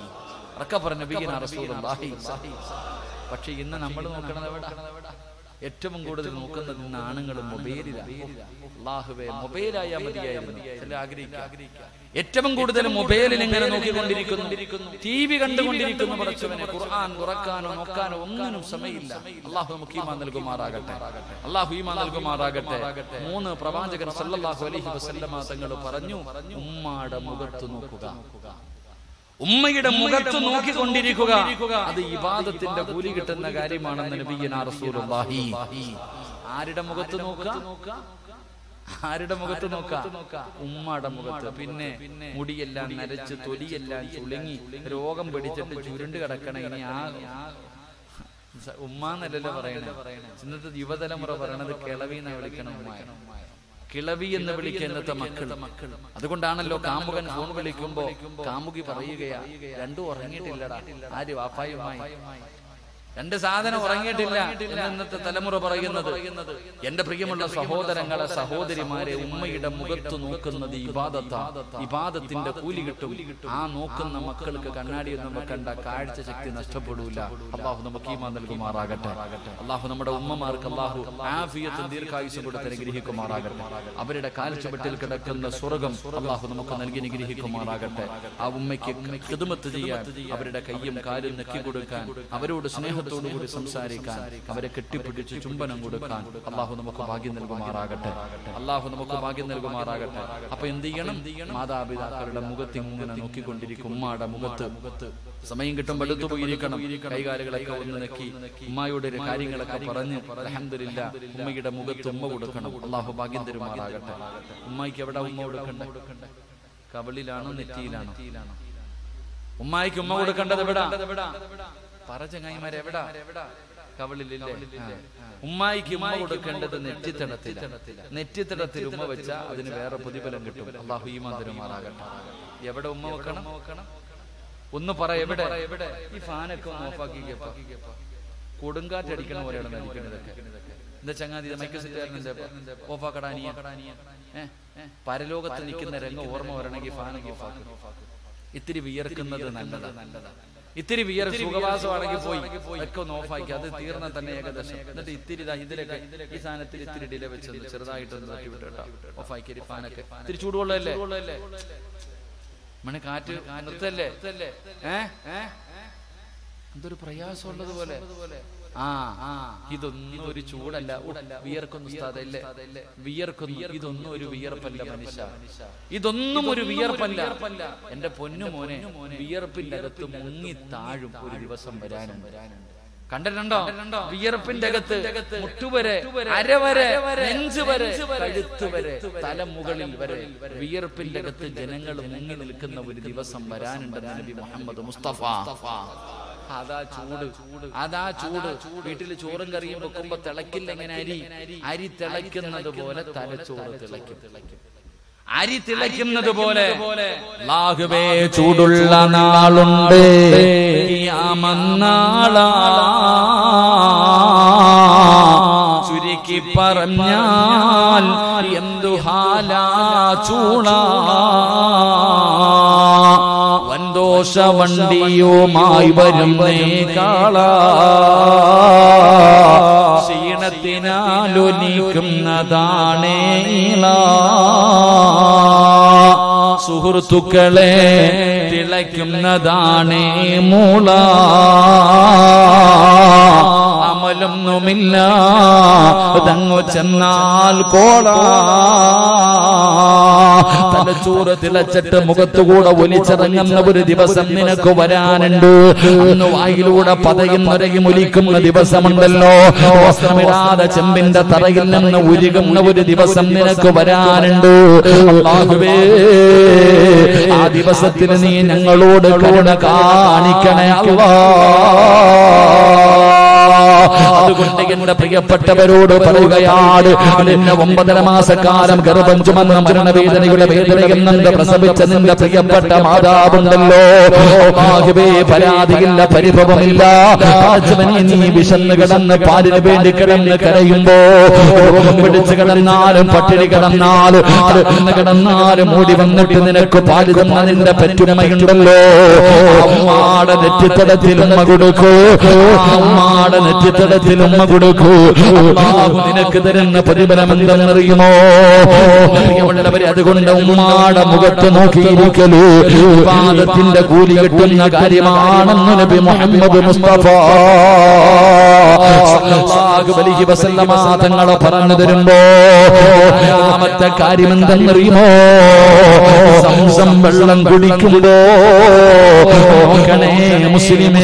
നബിയനാ റസൂലുള്ളാഹി. പക്ഷെ ഇന്ന് നമ്മൾ നോക്കണത് എവിടെ? ഏറ്റവും കൂടുതൽ നോക്കുന്നത് ഇന്ന് ആണുങ്ങൾ മൊബൈലിലാണ്. അല്ലാഹുവേ, മൊബൈലായാ മതിയായിരുന്നു ചില ആഗ്രഹിക്കുക. ഏറ്റവും കൂടുതൽ മൊബൈലിൽ ഇങ്ങനെ നോക്കിക്കൊണ്ടിരിക്കുന്നു, TV കണ്ടുകൊണ്ടിരിക്കുന്നു. പടച്ചവനെ, ഖുർആൻ തുറക്കാനോ നോക്കാനോ ഒന്നിനും സമയമില്ല. അല്ലാഹു നമുക്ക് ഈമാൻ നൽകുമാറാകട്ടെ. അല്ലാഹു ഈമാൻ നൽകുമാറാകട്ടെ. 3 പ്രവാചകർ സല്ലല്ലാഹു അലൈഹി വസല്ലമ തങ്ങൾ പറഞ്ഞു, ഉമ്മയുടെ മുഖത്ത് നോക്കുക, ഉമ്മയുടെ മുഖത്ത് നോക്കിക്കൊണ്ടിരിക്കുക. അത് ഇബാദത്തിന്റെ കൂലി കിട്ടുന്ന കാര്യമാണെന്ന് നബിയനാ റസൂലുള്ളാഹി. ആരുടെ മുഖത്ത് നോക്കുക? ആരുടെ മുഖത്ത് നോക്കാം? ഉമ്മയുടെ മുഖത്ത്. പിന്നെ മുടിയെല്ലാം നരച്ച്, തൊലിയെല്ലാം ചുളുങ്ങി, രോഗം പിടിച്ചിട്ട് ചുരുണ്ട് കിടക്കണ. ഇനി ഉമ്മാന്നല്ലല്ലോ പറയണേ. ഇന്നത്തെ യുവതലമുറ പറയണത് കിളവിന്നാ വിളിക്കണം. കിളവി എന്ന് വിളിക്കുന്നത്തെ മക്കൾ. അതുകൊണ്ടാണല്ലോ കാമുകൻ ഫോൺ വിളിക്കുമ്പോ കാമുകി പറയുകയാ, 2 ഉറങ്ങിയിട്ടില്ലടാ. ആര്? വാപ്പായുമായി. 2 സാധനം ഉറങ്ങിയിട്ടില്ല ഇന്നത്തെ തലമുറ പറയുന്നത്. എന്റെ പ്രിയമുള്ള സഹോദരങ്ങളെ, സഹോദരിമാരെ, ഉമ്മയുടെ മുഖത്ത് നോക്കുന്നത് ഇബാദത്താ. ഇബാദത്തിന്റെ കൂലി കിട്ടും. ആ നോക്കുന്ന മക്കൾക്ക് കണ്ണാടിയൊന്നും വെക്കണ്ട, കാഴ്ച ശക്തി നഷ്ടപ്പെടൂല. അള്ളാഹു നമുക്ക് ഈമാൻ നൽകുമാറാകട്ടെ. അള്ളാഹു നമ്മുടെ ഉമ്മമാർക്ക് അള്ളാഹു ആഫിയത്തും ദീർഘായുസ്സും കൊടുത്ത് അനുഗ്രഹിക്കുമാറാകട്ടെ. അവരുടെ കാൽച്ചുവട്ടിൽ കിടക്കുന്ന സ്വർഗം അള്ളാഹു നമുക്ക് നൽകി അനുഗ്രഹിക്കുമാറാകട്ടെ. ആ ഉമ്മയ്ക്ക് ഖിദ്മത്ത് ചെയ്യാൻ, അവരുടെ കയ്യും കാലും നെക്കി കൊടുക്കാൻ, അവരോട് സ്നേഹം സ്നേഹത്തോടുകൂടി സംസാരിക്കാൻ, അവരെ കെട്ടിപ്പിടിച്ച് ചുംബനം കൊടുക്കാൻ അള്ളാഹു നമുക്ക് ഭാഗ്യം നൽകുമാറാകട്ടെ. അള്ളാഹു നമുക്ക് ഭാഗ്യം നൽകുമാറാകട്ടെ. അപ്പൊ എന്ത് ചെയ്യണം? മാതാപിതാക്കളുടെ മുഖത്ത് ഇങ്ങനെ നോക്കിക്കൊണ്ടിരിക്കും. ഉമ്മയുടെ മുഖത്ത് സമയം കിട്ടുമ്പോൾ അടുത്തു പോയിരിക്കണം. കൈകാലുകളൊക്കെ ഒന്ന് നെക്കി ഉമ്മയുടെ കാര്യങ്ങളൊക്കെ പറഞ്ഞ് അൽഹംദുലില്ലാഹ് ഉമ്മയുടെ മുഖത്ത് ഉമ്മ കൊടുക്കണം. അള്ളാഹു ഭാഗ്യം തരുമാറാകട്ടെ. ഉമ്മയ്ക്ക് എവിടെ ഉമ്മ കൊടുക്കണ്ടേ? കവളിലാണോ നെറ്റിയിലാണോ? ഉമ്മായിക്ക് ഉമ്മ കൊടുക്കേണ്ടത് എവിടാ? പറ ചങ്ങായിമാരെ, എവിടാ? കവളിലില്ലേ? ഉമ്മായിക്ക് ഉമ്മ കൊടുക്കേണ്ടത് നെറ്റിത്തടത്തിൽ ഉമ്മ വെച്ചാ അതിന് വേറെ പ്രതിഫലം കിട്ടും. അള്ളാഹു ഈമാൻ തരുമാറാകട്ടെ. എവിടെ ഉമ്മ വെക്കണം? ഒന്ന് പറ, എവിടെ? ഈ ഫാനൊക്കെ ഒന്ന് ഓഫാക്കി. കൊടുങ്കാറ്റടിക്കണ പോലെയാണ് നടിക്കുന്നതൊക്കെ. എന്താ ചങ്ങാതി മൈക്ക് സെറ്റ് ഓഫാക്കടാനിയ? പരലോകത്ത് നിൽക്കുന്ന രംഗം ഓർമ്മ വരണമെങ്കിൽ ഫാനൊക്കെ ഓഫാക്കും. ഇത്തിരി വിയർക്കുന്നത് നല്ലതാണ്. ഇത്തിരി സുഖവാസമാണെങ്കിൽ പോയി ഒക്കെ ഒന്ന് ഓഫാക്കി. അത് തീർന്ന തന്നെ ഏകദേശം. എന്നിട്ട് ഇത്തിരി ഇതിലൊക്കെ ഈ സാധനത്തിൽ ഇത്തിരി ഡിലെ വെച്ചത് ചെറുതായിട്ടൊന്ന് തട്ടി വിട്ടു കേട്ടോ. ഓഫാക്കി ഫാനൊക്കെ. ഇത്തിരി ചൂടുകൊള്ളല്ലേ? മണി കാറ്റ് നിർത്തല്ലേ? എന്തൊരു പ്രയാസമുള്ളത് പോലെ. ഇതൊന്നും ഒരു ചൂടല്ല. വിയർക്കുന്നു ഉസ്താദല്ലേ? വിയർക്കുന്നു. ഇതൊന്നും ഒരു വിയർപ്പല്ല മനുഷ്യ. ഇതൊന്നും ഒരു വിയർപ്പല്ല. എന്റെ പൊന്നു മോനെ, വിയർപ്പിന്റെ അകത്ത് മുങ്ങി താഴും ഒരു ദിവസം വരാനും. കണ്ടിട്ടുണ്ടോ? വിയർപ്പിന്റെ അകത്ത് മുട്ടുവരെ, അരവരെ, നെഞ്ച് വരെ, കഴുത്ത് വരെ, തലമുകളിൽ വരെ വിയർപ്പിന്റെ അകത്ത് ജനങ്ങൾ മുങ്ങി നിൽക്കുന്ന ഒരു ദിവസം വരാനുണ്ടെന്ന് നബി മുഹമ്മദ് മുസ്തഫ. അതാ ചൂട്. വീട്ടിൽ ചോറും കറിയും വെക്കുമ്പോ തിളക്കില്ല. എങ്ങനെ അരി തിളയ്ക്കുന്നത് പോലെ തലച്ചോറ് തിളയ്ക്കും. അരി തിളയ്ക്കുന്നത് പോലെ അല്ലാഹുവേ ചൂടുള്ള നാളുണ്ട്, ഖിയാമന്നാളാ. ചുരുക്കി പറഞ്ഞാൽ എന്തു ഹാലാ ചൂടാ. വൻദോഷ വണ്ടിയുമായി വരുന്നേ കാള. ക്ഷീണത്തിനാലൊലിക്കുന്നതാണേ സുഹൃത്തുക്കളെ, തിളയ്ക്കുന്നതാണേ മൂള. അമലൊന്നുമില്ല തങ്ങു ചെന്നാൽ കോള. തലച്ചോറ് തിളച്ചിട്ട് മുഖത്തുകൂടെ ഒലിച്ചിറങ്ങുന്ന ഒരു ദിവസം നിനക്ക് വരാനുണ്ട്. അന്ന് വായിലൂടെ പതയും നരയും ഒലിക്കുന്ന ദിവസമുണ്ടല്ലോ. വസ്ത്രമിടാതെ ചെമ്പിന്റെ തറയിൽ നിന്ന് ഉരുകുന്ന ഒരു ദിവസം നിനക്ക് വരാനുണ്ട്. അല്ലാഹുവേ, ആ ദിവസത്തിന് നീ ഞങ്ങളോട് കരുണ കാണിക്കണേ അതുകൊണ്ട് എന്റെ പ്രിയപ്പെട്ടവരോട് പറയുകയാണ്, നിന്നെ 9.5 മാസക്കാലം ഗർഭം ചുമന്ന മരണവേദനയുടെ വേദനയിൽ നിന്ന് പ്രസവിച്ച നിന്റെ പ്രിയപ്പെട്ട മാതാവുണ്ടല്ലോ. പരാതിയില്ല, പരിഭവമില്ല. നീ വിശന്ന് കിടന്ന് പാലിന് വേണ്ടി കിടന്ന് കരയുമ്പോ, രോഗം പിടിച്ച് കിടന്നാലും പട്ടിണി കിടന്നാലും മൂടി വന്നിട്ട് നിനക്ക് പാല് തന്ന നിന്റെ പെറ്റുമ്മയുണ്ടല്ലോ. അമ്മാടെ നെറ്റിത്തടത്തിൽ ഉമ്മ കൊടുക്കൂ. അമ്മാടെ നെറ്റിത്തടത്തിൽ ഉമ്മ കൊടുക്കൂ. അല്ലാഹു നിനക്ക് തരുന്ന പ്രതിഫലം എന്തെന്നറിയുമോ? അതുകൊണ്ട് ഉമ്മാടെ മുഖത്ത് നോക്കിയിരിക്കലൂ ഇബാദത്തിന്റെ കൂലി കിട്ടുന്ന കാര്യമാണെന്ന് നബി മുഹമ്മദ് മുസ്തഫ സല്ലല്ലാഹു അലൈഹി വസല്ലമ തങ്ങളെ പറഞ്ഞു തരുമ്പോ, രണ്ടാമത്തെ കാര്യം എന്തെന്നറിയുമോ? സംസം വെള്ളം കുടിക്കുമ്പോ നോക്കണേ മുസ്ലിമേ,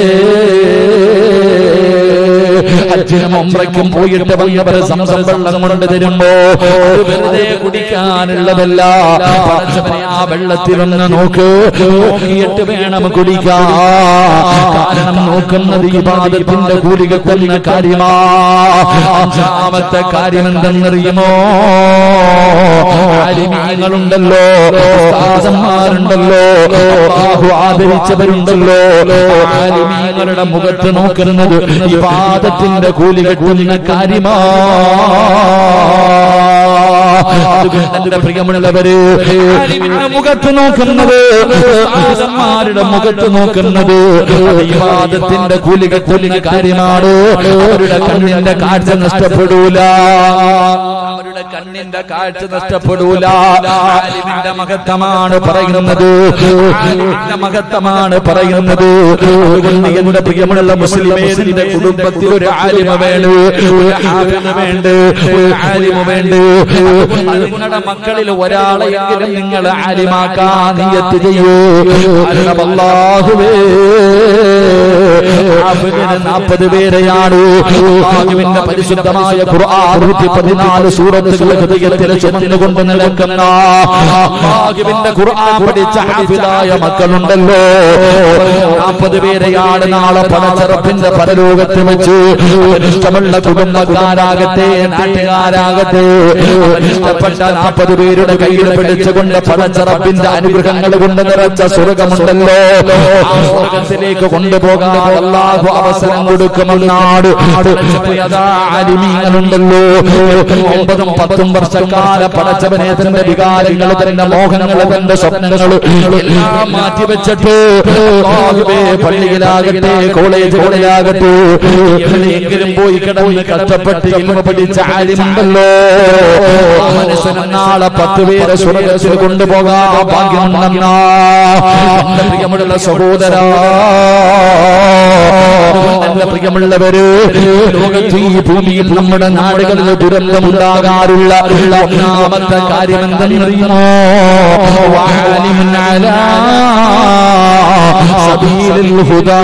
ഹജ്ജിനും ഉംറയ്ക്കും പോയിട്ട് വന്നവർ സംസം വെള്ളം കൊണ്ട് തരുമ്പോ വെറുതെ കുടിക്കാനുള്ളതല്ല. ആ വെള്ളത്തിലൊന്ന് നോക്കിയിട്ട് വേണം കുടിക്കാൻ. കാരണം നോക്കുന്നത് ഇബാദത്തിന്റെ കൂലി കിട്ടുന്ന കാര്യമാ. അഞ്ചാമത്തെ കാര്യം എന്തെന്നറിയുമോ? ആലിമീങ്ങളുണ്ടല്ലോ, ഉസ്താദന്മാരുണ്ടല്ലോ, അല്ലാഹു ആദരിച്ചവരുണ്ടല്ലോ. ആലിമീങ്ങളുടെ മുഖത്ത് നോക്കുന്നത് ഇബാദത്തിന്റെ കൂലി കിട്ടുന്ന കാര്യമാ. എന്റെ പ്രിയമുള്ളവര്, മുഖത്ത് നോക്കുന്നത്, ആദന്മാരുടെ മുഖത്ത് നോക്കുന്നത് ഇബാദത്തിന്റെ കൂലി കിട്ടുന്ന കാര്യമാണ്. അവരുടെ കണ്ണിന്റെ കാഴ്ച നഷ്ടപ്പെടൂല. അവരുടെ അവരുടെ കണ്ണിന്റെ കാഴ്ച നഷ്ടപ്പെടൂല. ആലിമിന്റെ മഹത്വമാണ് പറയുന്നത്, ആലിമിന്റെ മഹത്വമാണ് പറയുന്നത്. അതുകൊണ്ട് എന്റെ പ്രിയമുള്ള മുസ്ലിമേ, നിന്റെ കുടുംബത്തിൽ ഒരു ആലിമ വേണ്ട, ഒരു ഹാഫിള് വേണ്ട, ഒരു ആലിമ വേണ്ട. നിങ്ങളുടെ മക്കളിൽ ഒരാളെയെങ്കിലും നിങ്ങൾ ആലിമാക്കാൻ നിയ്യത്ത് ചെയ്യൂ. കാരണം അല്ലാഹുവേ, ഹാഫിളിന് 40 പേരെയാണ് അല്ലാഹുവിന്റെ പരിശുദ്ധമായ ഖുർആൻ 114 സൂറത്തുകൾ ഹൃദയത്തിൽ ചുമന്നുകൊണ്ട് നടക്കുന്ന അല്ലാഹുവിന്റെ ഖുർആൻ പഠിച്ച ഹാഫിളായ മക്കളുണ്ടല്ലോ. 40 പേരെയാണ് നാളെ പടച്ചറപ്പിന്റെ പരലോകത്ത് വെച്ച് ഇഷ്ടമുള്ള കുടുംബക്കാരാകട്ടെ നാട്ടുകാരാകട്ടെ ഇഷ്ടപ്പെട്ട 40 പേരുടെ കയ്യിൽ പിടിച്ചുകൊണ്ട് പടച്ചറപ്പിന്റെ അനുഗ്രഹങ്ങൾ കൊണ്ട് നിറച്ച സ്വർഗമുണ്ടല്ലോ. ആ സ്വർഗത്തിലേക്ക് കൊണ്ടുപോകാൻ അല്ലാഹു അവസരം കൊടുക്കുമെന്നാണ്. ആലിമീങ്ങളുണ്ടല്ലോ 9ഉം 10ഉം വർഷക്കാല പടച്ചവനെ തന്റെ വികാരങ്ങൾ, തന്റെ മോഹങ്ങൾ, തന്റെ സ്വപ്നങ്ങൾ എല്ലാം മാറ്റിവെച്ചിട്ട് പള്ളിയിലാകട്ടെ കോളേജുകളിലാകട്ടെ എവിടെയെങ്കിലും പോയി കിടന്ന് കഷ്ടപ്പെട്ട് ഇൽമ പഠിച്ച ആലിമുണ്ടല്ലോ. മനുഷ്യന് നാളെ 10 പേരെ സ്വർഗ്ഗത്തിൽ കൊണ്ടുപോകാൻ ഭാഗ്യമുണ്ടെന്നാ എന്റെ പ്രിയമുള്ള സഹോദരാ, എന്റെ പ്രിയമുള്ളവര്, ലോകത്ത് ഈ ഭൂമിയിൽ നമ്മുടെ നാടുകളിൽ ദുരന്തമുണ്ടാകാറുള്ള ഒന്നാമത്തെ കാര്യം എന്തെന്നറിയുമോ? വഅലിമുൻ അലാ സബീലിൽ ഹുദാ,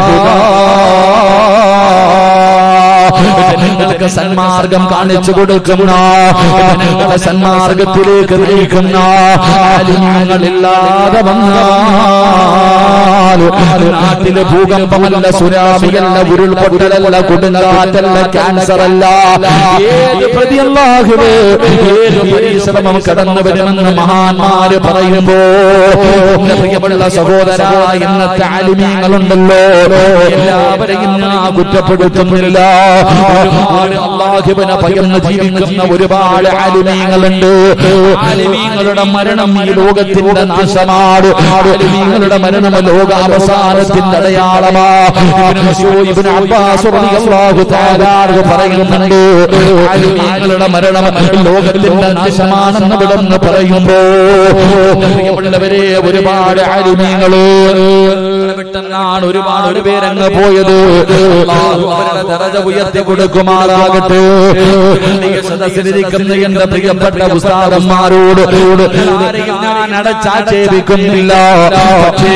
ജനങ്ങൾക്ക് സന്മാർഗം കാണിച്ചു കൊടുക്കുന്ന, ജനങ്ങളെ സന്മാർഗത്തിലേക്ക് നയിക്കുന്ന ആലിമീങ്ങളില്ലാതെ വന്നാൽ നാട്ടിലെ ഭൂകമ്പമല്ല, സുനാമിയല്ല, ഉരുൾപൊട്ടലല്ല, കൊടുങ്കാറ്റല്ല, ക്യാൻസർ അല്ല, ഏത് പ്രതിയല്ലാഹുവേ ഏത് പരിശ്രമം കടന്നു വരുമെന്ന് മഹാന്മാര് പറയുമ്പോ പ്രിയമുള്ള സഹോദര, ഇന്നത്തെ ആലിമീങ്ങളുണ്ടല്ലോ എല്ലാവരെയും കുറ്റപ്പെടുത്തുന്നില്ല. ഒരുപാട് അല്ലാഹുവിനെ ഭയന്ന് ജീവിക്കുന്ന ഒരുപാട് ആലിമീങ്ങളുണ്ട്. ആലിമീങ്ങളുടെ മരണം ഈ ലോകത്തിന്റെ നാശമാണ്. ആലിമീങ്ങളുടെ മരണം ലോക അവസാനത്തിന്റെ അടയാളമാണ്. ഇബ്നു അബ്ബാസ് റളിയല്ലാഹു തആല പറയുന്നുണ്ട്, ആലിമീങ്ങളുടെ മരണം ലോകത്തിന്റെ നാശമാണെന്ന് ഇവിടുന്ന് പറയുമ്പോ പ്രിയമുള്ളവരെ, ഒരുപാട് ആലിമീങ്ങള് പെട്ടെന്നാണ് ഒരുപാട് പേരങ്ങ് പോയത്. അല്ലാഹു അവരുടെ ദറജ ഉയർത്തി കൊടുക്കുമാറാകട്ടെ. സദസ്സിലിരിക്കുന്ന എന്റെ പ്രിയപ്പെട്ട ഉസ്താദന്മാരോട് ആരെയും ഞാൻ അടച്ചാക്ഷേപിക്കുന്നില്ല. പക്ഷേ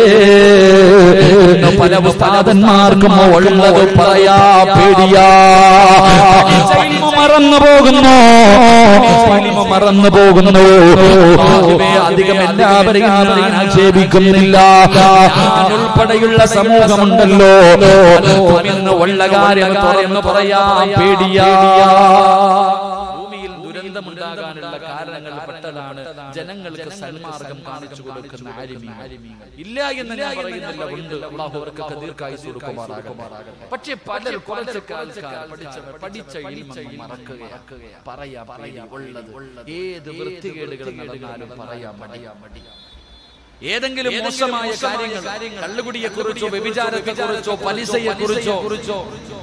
പല ഉസ്താദന്മാർക്കും ഉള്ളത് പറയാ പേടിയാ. മറന്നു പോകുന്നു, മറന്നു പോകുന്നു. അധികം എല്ലാവരെയും ഞാൻ ആക്ഷേപിക്കുന്നില്ല. ഉൾപ്പെടെയുള്ള സമൂഹമുണ്ടല്ലോ എന്ന് ഉള്ള കാര്യം തുറന്നു പറയാ പേടിയാ. ഭൂമിയിൽ ദുരന്തമുണ്ടാകാനുള്ള കാരണങ്ങൾ പെട്ടതാണ് ജനങ്ങൾക്ക് സന്മാർഗം കാണിച്ചു കൊടുക്കുന്ന ആലിമീങ്ങൾ. ഇല്ല എന്ന് ഞാൻ പറയുന്നില്ല, ഉണ്ട്. അല്ലാഹു അവർക്കൊക്കെ ദീർഘായുസ്സ് കൊടുക്കുമാറാകട്ടെ. പക്ഷേ പലർ കുറച്ച് പഠിച്ച ഇൽമ മറക്കുകയാണ്. പറയാ ഉള്ളത് ഏത് വൃത്തികേടുകൾ നടന്നാലും പറയാൻ മടി. ഏതെങ്കിലും മോശമായ കാര്യങ്ങൾ, കള്ളുകുടിയെ കുറിച്ചോ വ്യഭിചാരത്തെ കുറിച്ചോ പലിശയെ കുറിച്ചോ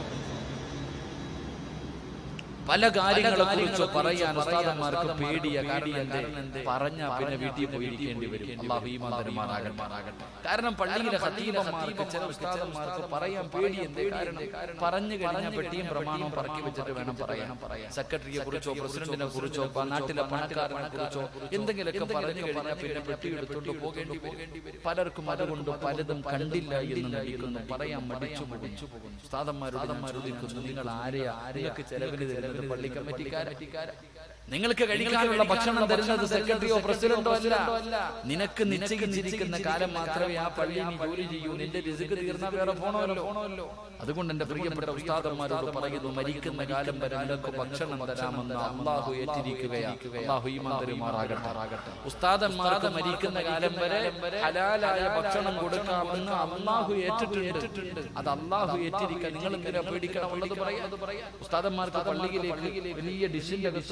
പല കാര്യങ്ങളെ കുറിച്ചോ പറയാൻ ഉസ്താദന്മാർക്ക് പേടിയ. കാരണം പറഞ്ഞ പിന്നെ വീട്ടിൽ പോയിരിക്കേണ്ടി വരും. അല്ലാഹു ഈമാൻ തരുമാറാകട്ടെ. കാരണം പള്ളിയിലെ ഖതീബന്മാർക്ക്, ചില ഉസ്താദന്മാർക്ക് പറയാൻ പേടി. എന്തേ കാരണം? പറഞ്ഞു കഴിഞ്ഞാൽ പെട്ടിയും പ്രമാണവും പറക്കി വെച്ചിട്ട് വേണം പറയാൻ. സെക്രട്ടറിയെ കുറിച്ചോ പ്രസിഡന്റിനെ കുറിച്ചോ നാട്ടിലെ പണക്കാരനെ കുറിച്ചോ എന്തെങ്കിലുമൊക്കെ പറഞ്ഞു കഴിഞ്ഞാൽ പിന്നെ പെട്ടി എടുത്തുകൊണ്ട് പോകേണ്ടി വരും. പലർക്കും അതുകൊണ്ട് പലതും കണ്ടില്ല എന്ന് നടിക്കുന്നു, പറയാൻ മടിച്ചു പോകുന്നു. ഉസ്താദന്മാരോട് ഞാൻ ചോദിക്കുന്നു, നിങ്ങൾ ആരെയാ ചെലവിന് തരുന്നത്? പള്ളി കമ്മിറ്റിക്കാര. നിങ്ങൾക്ക് കഴിക്കാനുള്ള ഭക്ഷണം തരുന്നത് സെക്രട്ടറിയോ പ്രസിഡന്റോ അല്ല. നിനക്ക് നിശ്ചയിച്ചിരിക്കുന്ന കാലം മാത്രമേ ആ പള്ളിയിൽ ജോലി ചെയ്യൂ. നിന്റെ റിസ്ക് തീർന്നാൽ വേറെ പോണമല്ലോ. അതുകൊണ്ട് എന്റെ പ്രിയപ്പെട്ട ഉസ്താദന്മാരോട് പറയുന്നു, മരിക്കുന്ന കാലം വരെ നിനക്ക് ഭക്ഷണം തരാമെന്ന് അല്ലാഹു ഏറ്റിരിക്കുകയാണ്. അല്ലാഹു ഈമാൻ തരുമാറാകട്ടെ. ഉസ്താദന്മാർക്ക് മരിക്കുന്ന കാലം വരെ ഹലാലായ ഭക്ഷണം കൊടുക്കാമെന്ന് അല്ലാഹു ഏറ്റിട്ടുണ്ട്. അത് അല്ലാഹു ഏറ്റിരിക്കുക. നിങ്ങൾ എന്തിനാ പേടിക്കണം ഉള്ളത് പറയാം. ഉസ്താദന്മാർക്ക് പള്ളിയിലേക്ക് വലിയ ഡിഷിന്റെ അകത്ത് ഭക്ഷണം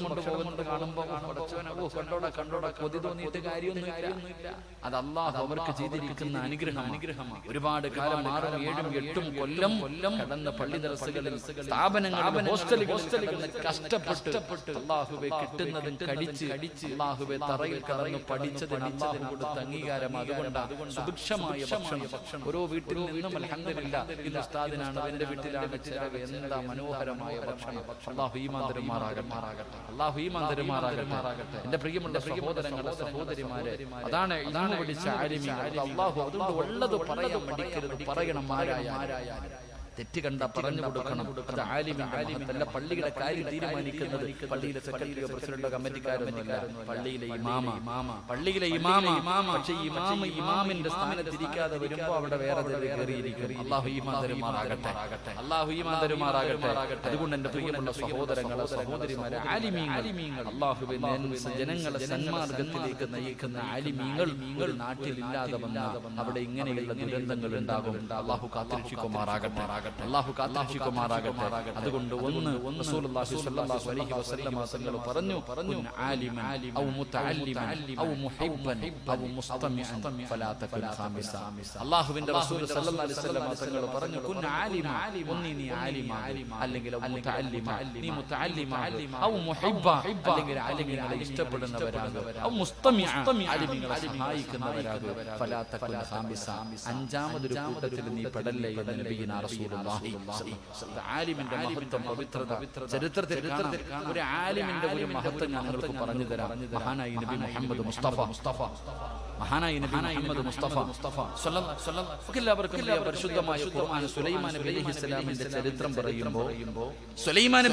കൊണ്ട് പോകുന്നത് കാണുമ്പോൾ കണ്ടോടാ കണ്ടോടാ കൊതി തോന്നിയിട്ട് കാര്യമൊന്നുമില്ല. അത് അല്ലാഹു അവർക്ക് ചെയ്തിരിക്കുന്ന അനുഗ്രഹമാണ്. ഒരുപാട് കാലം 6, 7, 8 കൊല്ലം കടന്ന പള്ളി ദർസുകളിൽ സ്ഥാപനങ്ങളിൽ ഹോസ്റ്റലുകളിൽ കഷ്ടപ്പെട്ട് അല്ലാഹുവെ കിട്ടുന്നതും കടിച്ച് അല്ലാഹുവെ തറയിൽ കടന്ന് പഠിച്ചതിന് അല്ലാഹു കൊടുത്ത അംഗീകാരം. അതുകൊണ്ടാണ് സുഭിക്ഷമായ ഭക്ഷണം ഓരോ വീട്ടിൽ നിന്നും അൽഹംദുലില്ലാ ഇത് ഉസ്താദിനാണ്, എന്റെ വീട്ടിലാണ് ചിലവ്. എന്താ മനോഹരമായ ഭക്ഷണം. അല്ലാഹു ഈമാൻ തരുമാറാകട്ടെ. അല്ലാഹു ഈമാൻ തരുമാറാകട്ടെ. എന്റെ പ്രിയമുള്ള സഹോദരങ്ങളെ സഹോദരിമാരെ, അതാണ് ഇൽമു പഠിച്ച ആലിമീങ്ങൾ. അല്ലാഹു അതുകൊണ്ട് ഉള്ളത് പറയാൻ മടിക്കരുത്, പറയണം. ആരായാലും തെറ്റ് കണ്ട പറഞ്ഞു കൊടുക്കണം. അത് ആലിമിന്റെ പള്ളിയുടെ കാര്യം തീരുമാനിക്കുന്നത് പള്ളിയിലെ സെക്രട്ടറിയോ പ്രസിഡന്റോ കമ്മിറ്റിക്കാരൊന്നുമല്ല, പള്ളിയിലെ ഇമാമ. പക്ഷെ ഇമാമിന്റെ സ്ഥാനത്തിരിക്കാതെ വരുമ്പോ അവിടെ വേറെ കയറിയിരിക്കും. അല്ലാഹു ഈമാൻ തരുമാറാകട്ടെ. അതുകൊണ്ട് എന്റെ പ്രിയമുള്ള സഹോദരങ്ങളെ സഹോദരിമാരെ, ആലിമീങ്ങൾ അല്ലാഹുവേ ജനങ്ങളെ സന്മാർഗത്തിലേക്ക് നയിക്കുന്ന ആലിമീങ്ങൾ ഒരു നാട്ടിലില്ലാതെ വന്ന അവിടെ ഇങ്ങനെയുള്ള ദുരന്തങ്ങൾ ഉണ്ടാകും. അല്ലാഹു കാത്തിരക്ഷിക്കുമാറാകട്ടെ. അതുകൊണ്ട് റസൂലുള്ളാഹി സ്വല്ലല്ലാഹു അലൈഹി വസല്ലം തങ്ങൾ പറഞ്ഞു ആലിമൻ ഔ മുതഅല്ലിമൻ ഔ മുഹിബ്ബൻ ഔ മുസ്തമിഅൻ ഫലാ തകുൻ ഖാമിസ. അല്ലാഹുവിന്റെ റസൂൽ സ്വല്ലല്ലാഹു അലൈഹി വസല്ലം തങ്ങൾ പറഞ്ഞു കുൻ ആലിമ, നീ ആലിമ, അല്ലെങ്കിൽ മുതഅല്ലിമ, നീ മുതഅല്ലിമ, ഔ മുഹിബ്ബ, അല്ലെങ്കിൽ ആലിമിനെ ഇഷ്ടപ്പെടുന്നവരാകുക, ഔ മുസ്തമിഅ, ആലിമിനെ സഹായിക്കുന്നവരാകുക, ഫലാ തകുൻ ഖാമിസ, അഞ്ചാമതൊരു കൂട്ടത്തിൽ നീ പെടല്ലേ എന്ന് നബിയിനാ റസൂൽ ആലിമിന്റെ മഹത്വം, പവിത്രത ചരിത്രത്തിൽ കാണാം. ഒരു ആലിമിന്റെ ഒരു മഹത്വം ഞാൻ നിങ്ങൾക്ക് പറഞ്ഞു തരാം. മഹാനായ നബി മുഹമ്മദ് മുസ്തഫ എല്ലാവർക്കും പരിശുദ്ധമായ ഖുർആൻ സുലൈമാൻ നബി അലൈഹിസ്സലാമിന്റെ ചരിത്രം പറയുമ്പോൾ സുലൈമാൻ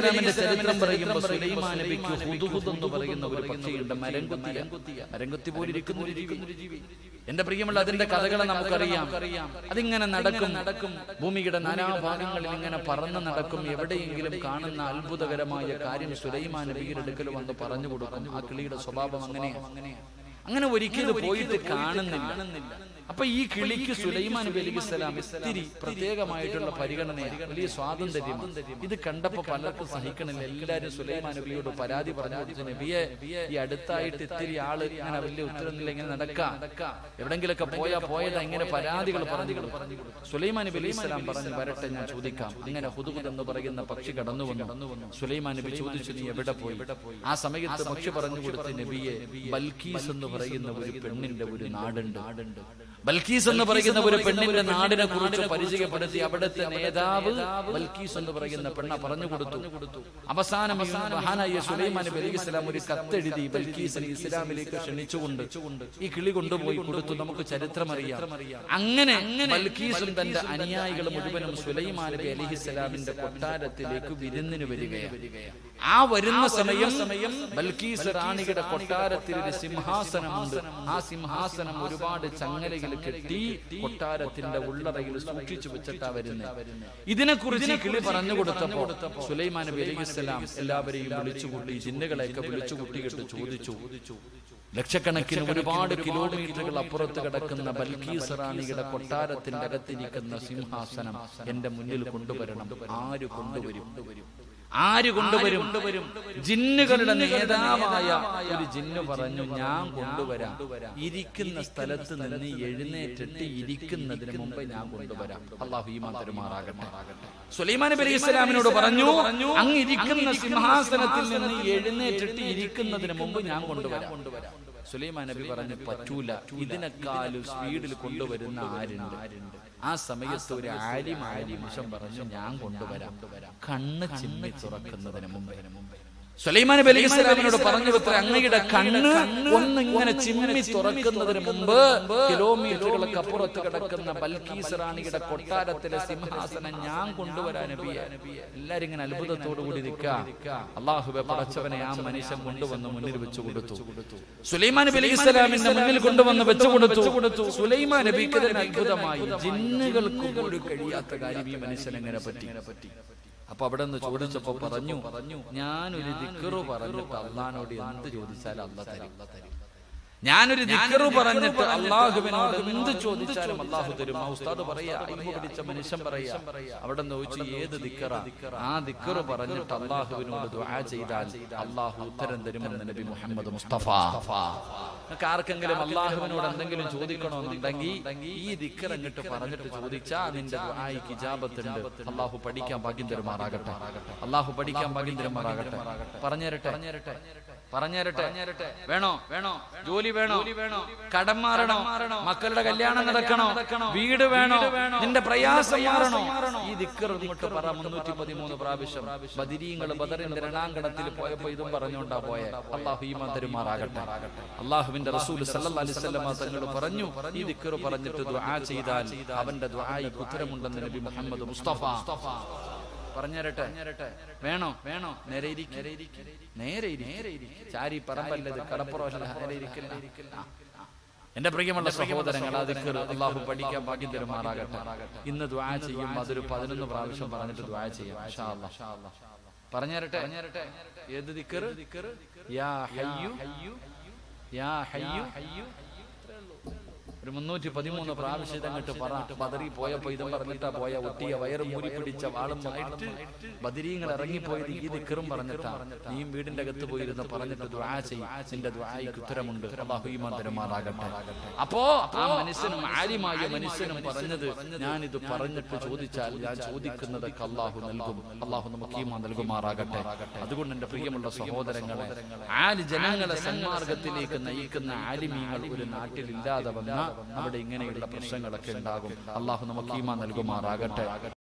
നബിക്ക് ഹുദ്ഹുദ് എന്ന് പറയുന്ന ഒരു പക്ഷിയുണ്ട്, മരംകൊത്തി പോലിരിക്കുന്ന ഒരു ജീവി. എന്റെ പ്രിയമുള്ള അതിന്റെ കഥകളെ നമുക്കറിയാം. അതിങ്ങനെ നടക്കും ഭൂമിയുടെ നാനാഭാഗങ്ങളിൽ ഇങ്ങനെ പറന്ന് നടക്കും. എവിടെയെങ്കിലും കാണുന്ന അത്ഭുതകരമായ കാര്യം സുലൈമാൻ നബിയുടെ അടുക്കൽ വന്ന് പറഞ്ഞു കൊടുക്കും. ആ കിളിയുടെ സ്വഭാവം അങ്ങനെ ഒരിക്കലും പോയിട്ട് കാണുന്നില്ല. അപ്പൊ ഈ കിളിക്ക് സുലൈമാൻ നബി അലൈഹിസ്സലാം ഇത്തിരി പ്രത്യേകമായിട്ടുള്ള പരിഗണനയാണ്, വലിയ സ്വാതന്ത്ര്യമാണ്. ഇത് കണ്ടപ്പോ പലർക്കും സഹിക്കണില്ല. എല്ലാവരും സുലൈമാൻ നബിയോട് പരാതി പറഞ്ഞു, നബിയെ ഈ അടുത്തായിട്ട് ഇത്തിരി ആള് ഇങ്ങനെ വലിയ ഉത്തരവില്ല, ഇങ്ങനെ നടക്കാം, എവിടെങ്കിലൊക്കെ പോയതാ, ഇങ്ങനെ പരാതികൾ പറഞ്ഞു. സുലൈമാൻ നബി അലൈഹിസ്സലാം പറഞ്ഞു, വരട്ടെ ഞാൻ ചോദിക്കാം. ഇങ്ങനെ ഹുദ്ഹുദ് എന്ന് പറയുന്ന പക്ഷി കടന്നു വന്നു. സുലൈമാൻ നബി ചോദിച്ചു, നീ എവിടെ പോയി? ആ സമയത്ത് പക്ഷി പറഞ്ഞു കൊടുത്ത്, നബിയെ ബൽക്കീസ് എന്ന് പറയുന്ന ഒരു പെണ്ണിന്റെ ഒരു നാടുണ്ട്. ബൽക്കീസ് എന്ന് പറയുന്ന ഒരു പെണ്ണിന്റെ നാടിനെ കുറിച്ച് പരിചയപ്പെടുത്തി. അവിടുത്തെ നേതാവ് ബൽക്കീസ് എന്ന് പറയുന്ന പെണ്ണ പറഞ്ഞു കൊടുത്തു. അവസാനം മഹാനായ സുലൈമാൻ നബി അലൈഹിസ്സലാം ഒരു കത്തെഴുതി ബൽക്കീസിനെ ഇസ്ലാമിലേക്ക് ക്ഷണിച്ചുകൊണ്ട് ഈ കിളി കൊണ്ടുപോയി കൊടുത്തു. നമുക്ക് ചരിത്രം അറിയാം. അങ്ങനെ ബൽക്കീസും തന്റെ അനുയായികൾ മുഴുവനും സുലൈമാൻ നബി അലൈഹിസ്സലാമിന്റെ കൊട്ടാരത്തിലേക്ക് വിരുന്നിന് വരികയാണ്. ആ വരുന്ന സമയം ബൽക്കീസ് റാണിയുടെ കൊട്ടാരത്തിൽ ഒരു സിംഹാസനമുണ്ട്. ആ സിംഹാസനം ഒരുപാട് ചങ്ങലകൾ കെട്ടി കൊട്ടാരത്തിന്റെ ഉള്ളറയിൽ സൂക്ഷിച്ചു വെച്ചിട്ടാ വരുന്നത്. ഇതിനെക്കുറിച്ച് കിളി പറഞ്ഞു കൊടുത്തപ്പോ സുലൈമാൻ നബി അലൈഹിസ്സലാം എല്ലാവരെയും വിളിച്ചുകൂട്ടി, ജിന്നുകളെയൊക്കെ വിളിച്ചുകൂട്ടിയിട്ട് ചോദിച്ചു, ലക്ഷക്കണക്കിന് ഒരുപാട് കിലോമീറ്ററുകൾ അപ്പുറത്ത് കിടക്കുന്ന ബൽക്കീസ് റാണിയുടെ കൊട്ടാരത്തിന്റെ അകത്തിരിക്കുന്ന സിംഹാസനം എന്റെ മുന്നിൽ കൊണ്ടുവരണം. ആര് കൊണ്ടുവരും? ജിന്നുകളുടെ നേതാവായ ഒരു ജിന്ന് പറഞ്ഞു, ഞാൻ കൊണ്ടുവരാം. ഇരിക്കുന്ന സ്ഥലത്ത് നിന്ന് എഴുന്നേറ്റിട്ട് ഇരിക്കുന്നതിന് മുമ്പ് ഞാൻ കൊണ്ടുവരാം. അല്ലാഹു ഈമാൻ തരുമാറാകട്ടെ. സുലൈമാൻ നബി അലൈഹിസ്സലാമിനോട് പറഞ്ഞു, അങ്ങ് ഇരിക്കുന്ന സിംഹാസനത്തിൽ നിന്ന് എഴുന്നേറ്റിട്ട് ഇരിക്കുന്നതിന് മുമ്പ് ഞാൻ കൊണ്ടുവരാം. സുലൈമാൻ നബി പറഞ്ഞു, പറ്റൂല, ഇതിനേക്കാളും സ്പീഡിൽ കൊണ്ടുവരുന്ന ആരുണ്ട്? ആ സമയത്ത് ഒരു ആലിം പറഞ്ഞു, ഞാൻ കൊണ്ടുവരാം. കണ്ണ് ചിമ്മി തുറക്കുന്നതിന് മുമ്പ് സുലൈമാൻ നബി അലൈഹിസ്സലാമിനോട് പറഞ്ഞു, അങ്ങയുടെ കണ്ണ് ഒന്നിങ്ങനെ ചിമ്മി തുറക്കുന്നതിന് മുമ്പ് കിലോമീറ്ററുകൾക്ക് അപ്പുറത്ത് കിടക്കുന്ന ബൽക്കീസ് റാണിയുടെ കൊട്ടാരത്തിലെ സിംഹാസനം ഞാൻ കൊണ്ടുവരാൻ നബിയെ. എല്ലാരും ഇങ്ങനെ അത്ഭുതത്തോടു കൂടി നിൽക്കുക. അല്ലാഹുവേ പടച്ചവനെ ആ മനുഷ്യൻ കൊണ്ടുവന്ന് മുന്നിൽ വെച്ചു കൊടുത്തു. സുലൈമാൻ നബി അലൈഹിസ്സലാമിന്റെ മുന്നിൽ കൊണ്ടുവന്ന് വെച്ചു കൊടുത്തു. സുലൈമാൻ നബിക്ക് തന്നെ അത്ഭുതമായി. ജിന്നുകൾക്ക് പോലും കഴിയാത്ത കാര്യം ഈ മനുഷ്യൻ എങ്ങനെ പറ്റി? അപ്പൊ അവിടെ നിന്ന് ചോദിച്ചപ്പോ പറഞ്ഞു, ഞാനൊരു ദിക്റ് പറഞ്ഞിട്ട് അള്ളാനോട് എന്ത് ചോദിച്ചാലും അള്ളാഹ് തരും. ഞാനൊരു ദിക്റ് പറഞ്ഞിട്ട് അള്ളാഹുവിനോട് എന്ത് ചോദിച്ചാലും അള്ളാഹു തരും. ആ ഉസ്താദ് പറയാ, ഇൽമു പഠിച്ച മനുഷ്യൻ പറയാ, അവിടെ ചോദിച്ചു ഏത് ദിക്റാ? ആ ദിക്റ് പറഞ്ഞിട്ട് അള്ളാഹുവിനോട് ദുആ ചെയ്താൽ അള്ളാഹു ഉത്തരം തരുമെന്ന് നബി മുഹമ്മദ് മുസ്തഫ. നിങ്ങൾക്ക് ആർക്കെങ്കിലും അള്ളാഹുവിനോട് എന്തെങ്കിലും ചോദിക്കണമെന്നുണ്ടെങ്കിൽ ഈ ദിക്ർ അങ്ങോട്ട് പറഞ്ഞിട്ട് ചോദിച്ചാൽ നിന്റെ ദുആയിക്ക് ഇജാബത്തുണ്ട്. അള്ളാഹു പഠിക്കാൻ ഭാഗ്യം തരുമാറാകട്ടെ. അള്ളാഹു പഠിക്കാൻ ഭാഗ്യം തരുമാറാകട്ടെ. പറഞ്ഞുതരട്ടെ. വേണോ? ജോലി വേണോ? കടം മാറണോ? മക്കളുടെ കല്യാണം നടക്കണോ? വീട് വേണോ? നിന്റെ പ്രയാസം മാറണോ? ഈ ദിക്ർ ഇങ്ങോട്ട് പറ 313 പ്രാവശ്യം. ബദരീങ്ങൾ ബദറിന്റെ രണാങ്കണത്തിൽ പോയപ്പോ ഇതും പറഞ്ഞുകൊണ്ടാ പോയെ. അള്ളാഹു ഈമാൻ തരുമാറാകട്ടെ. അള്ളാഹുവിന്റെ റസൂൽ സല്ലല്ലാഹു അലൈഹി വസല്ലം തങ്ങൾ പറഞ്ഞു, ഈ ദിക്ർ പറഞ്ഞിട്ട് ദുആ ചെയ്താൽ അവന്റെ ദുആയിക്ക് ഉത്തരമുണ്ടെന്ന് നബി മുഹമ്മദ് മുസ്തഫ. പറഞ്ഞുതരട്ടെ. വേണോ? നേരെ ചാരി പറമ്പല്ലത് കടപ്പുറമല്ല. എന്റെ പ്രിയമുള്ള സഹോദരങ്ങൾ, ആ ദിക്ർ അള്ളാഹു പഠിക്കാൻ ഭാഗ്യം തരുമാറാകട്ടെ. ഇന്ന് ദുആ ചെയ്യുമ്പോൾ അതൊരു 11 പ്രാവശ്യം പറഞ്ഞിട്ട് ദുആ ചെയ്യാം ഇൻഷാ അല്ലാഹ്. പറഞ്ഞുതരട്ടെ. ഏത് ദിക്ർ? യാ ഹയ്യു യാ ഹയ്യു. ഒരു 313 പ്രാവശ്യം അങ്ങോട്ട് പറ. ബദറി പോയപ്പോ ഇതും പറഞ്ഞിട്ടാ പോയ. ഒട്ടിയ വയറ് മൂരി പിടിച്ച വാളും ആയിട്ട് ബദരീങ്ങൾ ഇറങ്ങിപ്പോയത് ഈ ദിക്റും പറഞ്ഞിട്ടാ. നീയും വീടിന്റെ അകത്ത് പോയിരുന്ന് പറഞ്ഞിട്ട് ദുആ ചെയ്യും. നിന്റെ ദുആയിക്ക് ഉത്തരമുണ്ട്. അല്ലാഹു ഈമാൻ തരുമാറാകട്ടെ. അപ്പോ ആ മനുഷ്യനും ആലിമായ മനുഷ്യനും പറഞ്ഞത്, ഞാനിത് പറഞ്ഞിട്ട് ചോദിച്ചാൽ ഞാൻ ചോദിക്കുന്നതൊക്കെ അല്ലാഹു നൽകും. അല്ലാഹു നമുക്ക് ഈമാൻ നൽകുമാറാകട്ടെ. അതുകൊണ്ട് എന്റെ പ്രിയമുള്ള സഹോദരങ്ങളെ, ആലി ജനങ്ങളെ സന്മാർഗത്തിലേക്ക് നയിക്കുന്ന ആലിമീങ്ങൾ ഒരു നാട്ടിൽ ഇല്ലാതെ വന്ന അവിടെ ഇങ്ങനെയുള്ള പ്രശ്നങ്ങളൊക്കെ ഉണ്ടാകും. അള്ളാഹു നമുക്ക് ഈമാൻ നൽകുമാറാകട്ടെ.